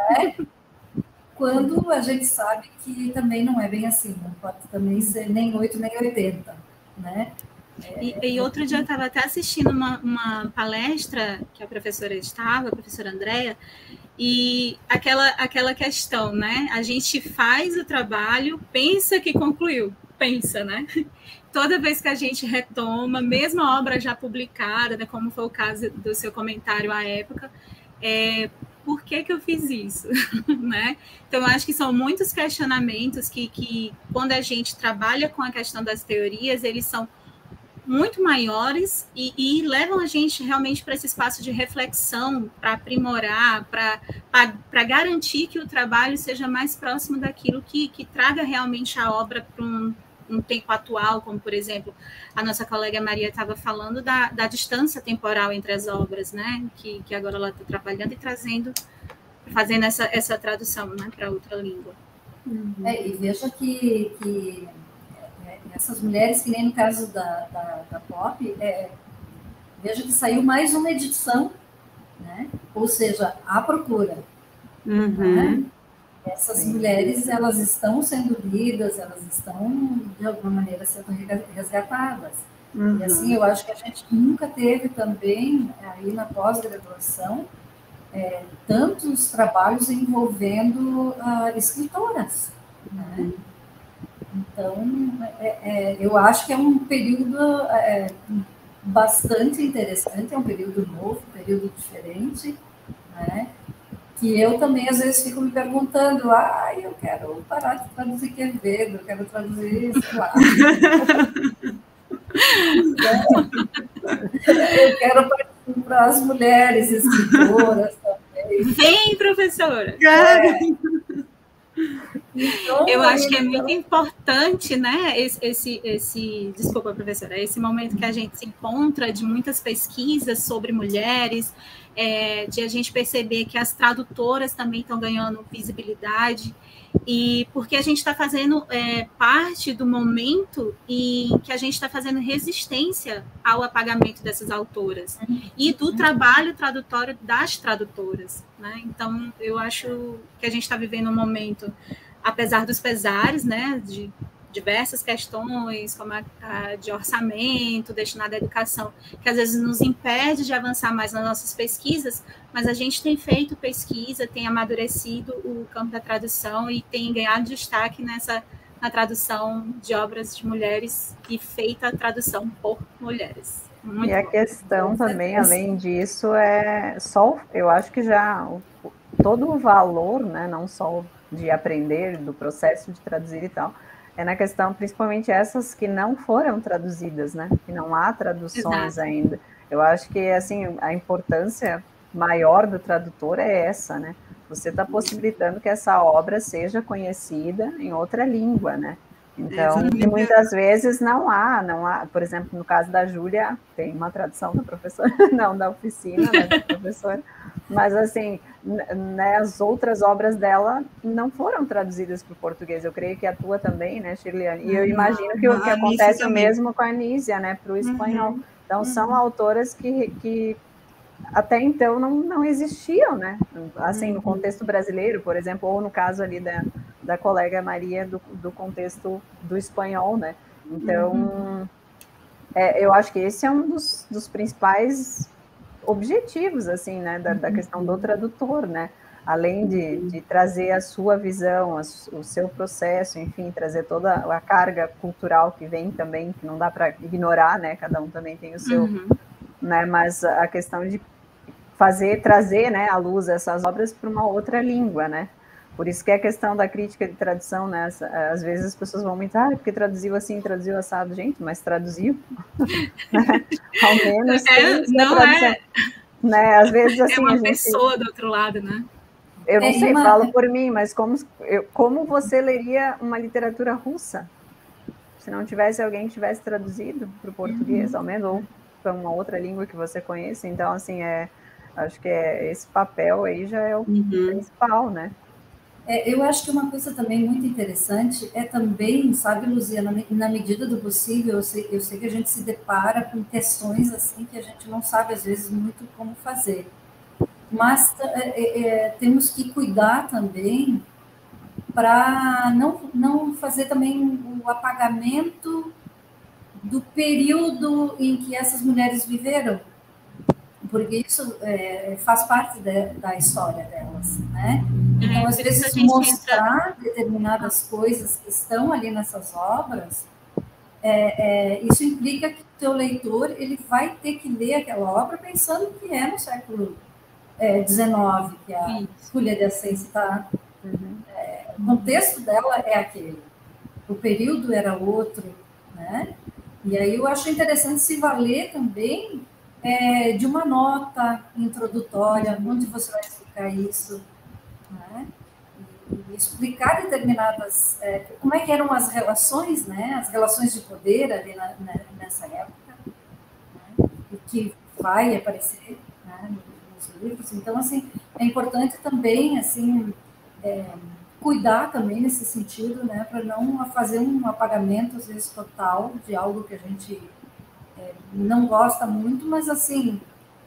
Quando a gente sabe que também não é bem assim, não pode também ser nem 8 nem 80. né? E outro dia eu estava até assistindo uma palestra que a professora Andréa, e aquela questão, né? A gente faz o trabalho, pensa que concluiu, né? Toda vez que a gente retoma, mesmo a obra já publicada, né, como foi o caso do seu comentário à época, por que eu fiz isso? Né? Então, eu acho que são muitos questionamentos que, quando a gente trabalha com a questão das teorias, eles são muito maiores e levam a gente realmente para esse espaço de reflexão, para aprimorar, para garantir que o trabalho seja mais próximo daquilo que traga realmente a obra para um tempo atual, como, por exemplo, a nossa colega Maria estava falando da distância temporal entre as obras, né? Que agora ela está trabalhando e fazendo essa tradução, né, para outra língua. E veja que essas mulheres, que nem no caso da Pop, veja que saiu mais uma edição, né? Ou seja, à procura. Né? Essas mulheres, elas estão sendo lidas, elas estão, de alguma maneira, sendo resgatadas. E assim, eu acho que a gente nunca teve também, aí na pós-graduação, tantos trabalhos envolvendo escritoras. Né? Então, eu acho que é um período bastante interessante, é um período novo, um período diferente, né? Que eu também, às vezes, fico me perguntando, eu quero parar de traduzir Quevedo, eu quero traduzir, sei lá. Eu quero partir para as mulheres escritoras também. Vem, professora! Então, eu acho que é muito importante, né, desculpa, professora, esse momento que a gente se encontra de muitas pesquisas sobre mulheres, de a gente perceber que as tradutoras também estão ganhando visibilidade, e porque a gente está fazendo parte do momento em que a gente está fazendo resistência ao apagamento dessas autoras e do trabalho tradutório das tradutoras, né? Então, eu acho que a gente está vivendo um momento, apesar dos pesares, né, de diversas questões, como a de orçamento destinado à educação, que às vezes nos impede de avançar mais nas nossas pesquisas, mas a gente tem feito pesquisa, tem amadurecido o campo da tradução e tem ganhado destaque na tradução de obras de mulheres e feita a tradução por mulheres. Muito a questão também, além disso, eu acho que já todo o valor, né, não só de aprender, do processo de traduzir e tal, na questão, principalmente essas que não foram traduzidas, né, que não há traduções ainda. Eu acho que, assim, a importância maior do tradutor é essa, né, você está possibilitando que essa obra seja conhecida em outra língua, né. Então, e muitas vezes não há, por exemplo, no caso da Júlia, tem uma tradução da professora, não da oficina, né, da professora, mas assim, né, as outras obras dela não foram traduzidas para o português, eu creio que a tua também, né, Shirley? E eu imagino que o que acontece o mesmo com a Anísia, né, para o espanhol. Então, são autoras que até então não existiam, né, assim, no contexto brasileiro, por exemplo, ou no caso ali da colega Maria, do contexto do espanhol, né, então, eu acho que esse é um dos principais objetivos, assim, né, da questão do tradutor, né, além de trazer a sua visão, o seu processo, enfim, trazer toda a carga cultural que vem também, que não dá para ignorar, né, cada um também tem o seu, né, mas a questão de trazer, né, à luz essas obras para uma outra língua, né, por isso que é a questão da crítica de tradução, né, às vezes as pessoas vão muito, porque traduziu assim, traduziu assado, gente, mas traduziu, né? Ao menos né, às vezes assim, uma pessoa do outro lado, né? Eu não sei, falo por mim, mas como você leria uma literatura russa? Se não tivesse alguém que tivesse traduzido para o português, ao menos, ou para uma outra língua que você conheça. Então, assim, acho que esse papel aí já é o principal, né? Eu acho que uma coisa também muito interessante é também, sabe, Luzia, na medida do possível, eu sei que a gente se depara com questões assim que a gente não sabe, às vezes, muito como fazer. Mas temos que cuidar também para não fazer também o apagamento do período em que essas mulheres viveram, porque isso faz parte da história delas, né? Então, às vezes, mostrar determinadas coisas que estão ali nessas obras, isso implica que o teu leitor ele vai ter que ler aquela obra pensando que é no século XIX, que a Júlia de Assis está... o contexto dela é aquele, o período era outro, né? E aí eu acho interessante se valer também de uma nota introdutória, onde você vai explicar isso, né? E explicar determinadas... como é que eram as relações, né? As relações de poder ali nessa época, né? E que vai aparecer, né, nos livros. Então, assim, é importante também, assim, cuidar também nesse sentido, né? Para não fazer um apagamento, às vezes, total de algo que a gente não gosta muito, mas, assim...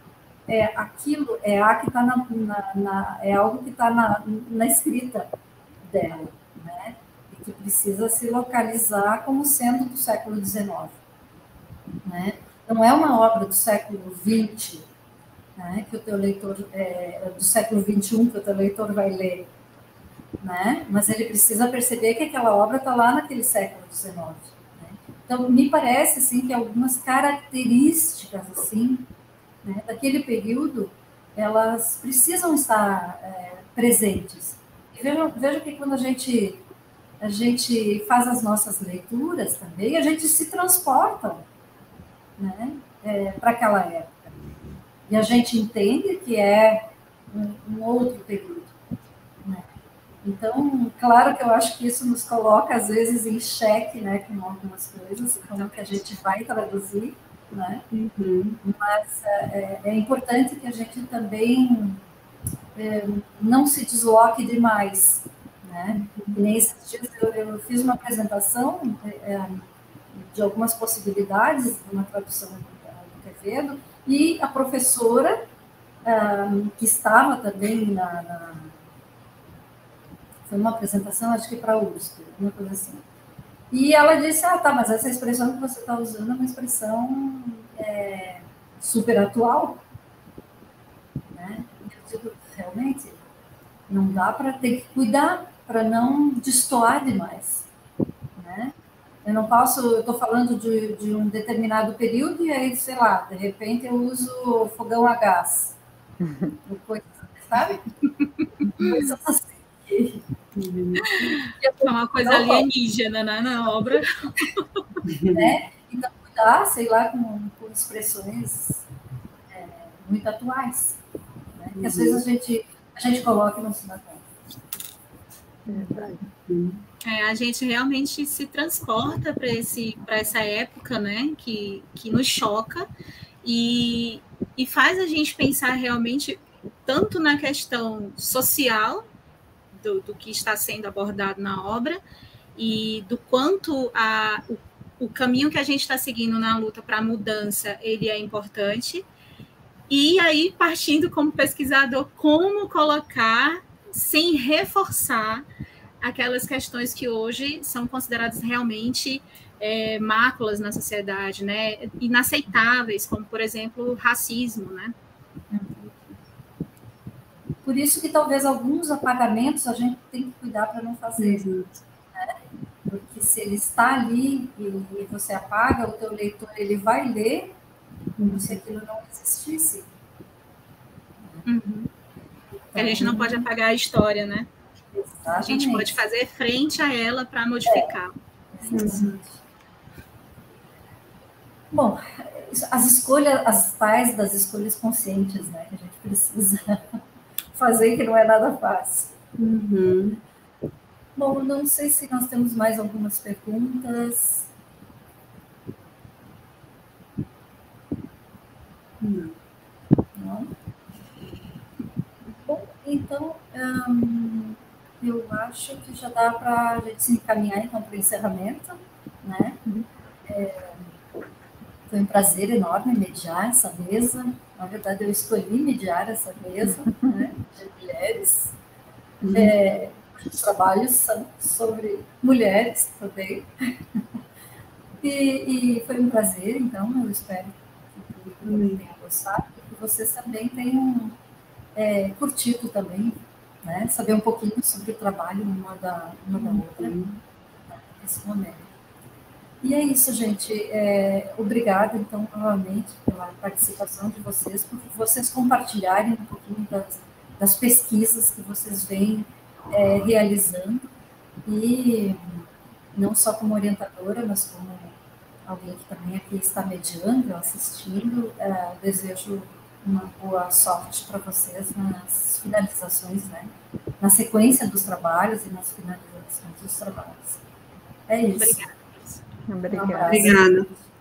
aquilo que está é algo que está na escrita dela, né? E que precisa se localizar como sendo do século XIX, né? Não é uma obra do século XX, né? Que o teu leitor do século XXI que o teu leitor vai ler, né? Mas ele precisa perceber que aquela obra está lá naquele século XIX, né? Então me parece assim que algumas características assim, né, daquele período, elas precisam estar presentes. E veja que quando a gente faz as nossas leituras também, a gente se transporta, né, para aquela época. E a gente entende que é um outro período, né? Então, claro que eu acho que isso nos coloca, às vezes, em xeque, né, com algumas coisas, como que a gente vai traduzir, né? Mas é importante que a gente também não se desloque demais, né? E nesses dias eu fiz uma apresentação de algumas possibilidades de uma tradução do Quevedo, e a professora que estava também foi uma apresentação, acho que para a USP, alguma coisa assim. E ela disse, tá, mas essa expressão que você está usando é uma expressão super atual, né? Eu digo, realmente, não dá para ter que cuidar para não destoar demais, né? Eu não posso, eu estou falando de um determinado período e aí, sei lá, de repente eu uso fogão a gás, coisas, sabe? Coisas assim. É uma coisa alienígena, né, na obra. Né? Então, cuidar, sei lá, com expressões muito atuais, né? Que às vezes a gente coloca e não se dá conta. Verdade. A gente realmente se transporta para essa época, né, que nos choca e faz a gente pensar realmente tanto na questão social do que está sendo abordado na obra e do quanto o caminho que a gente está seguindo na luta para a mudança, ele é importante. E aí, partindo como pesquisador, como colocar sem reforçar aquelas questões que hoje são consideradas realmente máculas na sociedade, né? Inaceitáveis, como, por exemplo, o racismo, né? Por isso que talvez alguns apagamentos a gente tem que cuidar para não fazer. Né? Porque se ele está ali e você apaga, o teu leitor ele vai ler como se aquilo não existisse. Então, a gente não pode apagar a história, né? Exatamente. A gente pode fazer frente a ela para modificar. Bom, as escolhas, as tais das escolhas conscientes, né? Que a gente precisa fazer, que não é nada fácil. Bom, não sei se nós temos mais algumas perguntas. Não? Bom, então, eu acho que já dá para a gente se encaminhar então, para o encerramento, né? Foi um prazer enorme mediar essa mesa. Na verdade, eu escolhi mediar essa mesa, né, de mulheres. Os trabalhos são sobre mulheres também. E foi um prazer, então, eu espero que o público tenha gostado, e que vocês também tenham curtido também, né? Saber um pouquinho sobre o trabalho uma da outra nesse momento. E é isso, gente. Obrigada, então, novamente, pela participação de vocês, por vocês compartilharem um pouquinho das pesquisas que vocês vêm realizando, e não só como orientadora, mas como alguém que também aqui está mediando, assistindo. Desejo uma boa sorte para vocês nas finalizações, né? Na sequência dos trabalhos e nas finalizações dos trabalhos. É isso. Obrigada. Obrigada.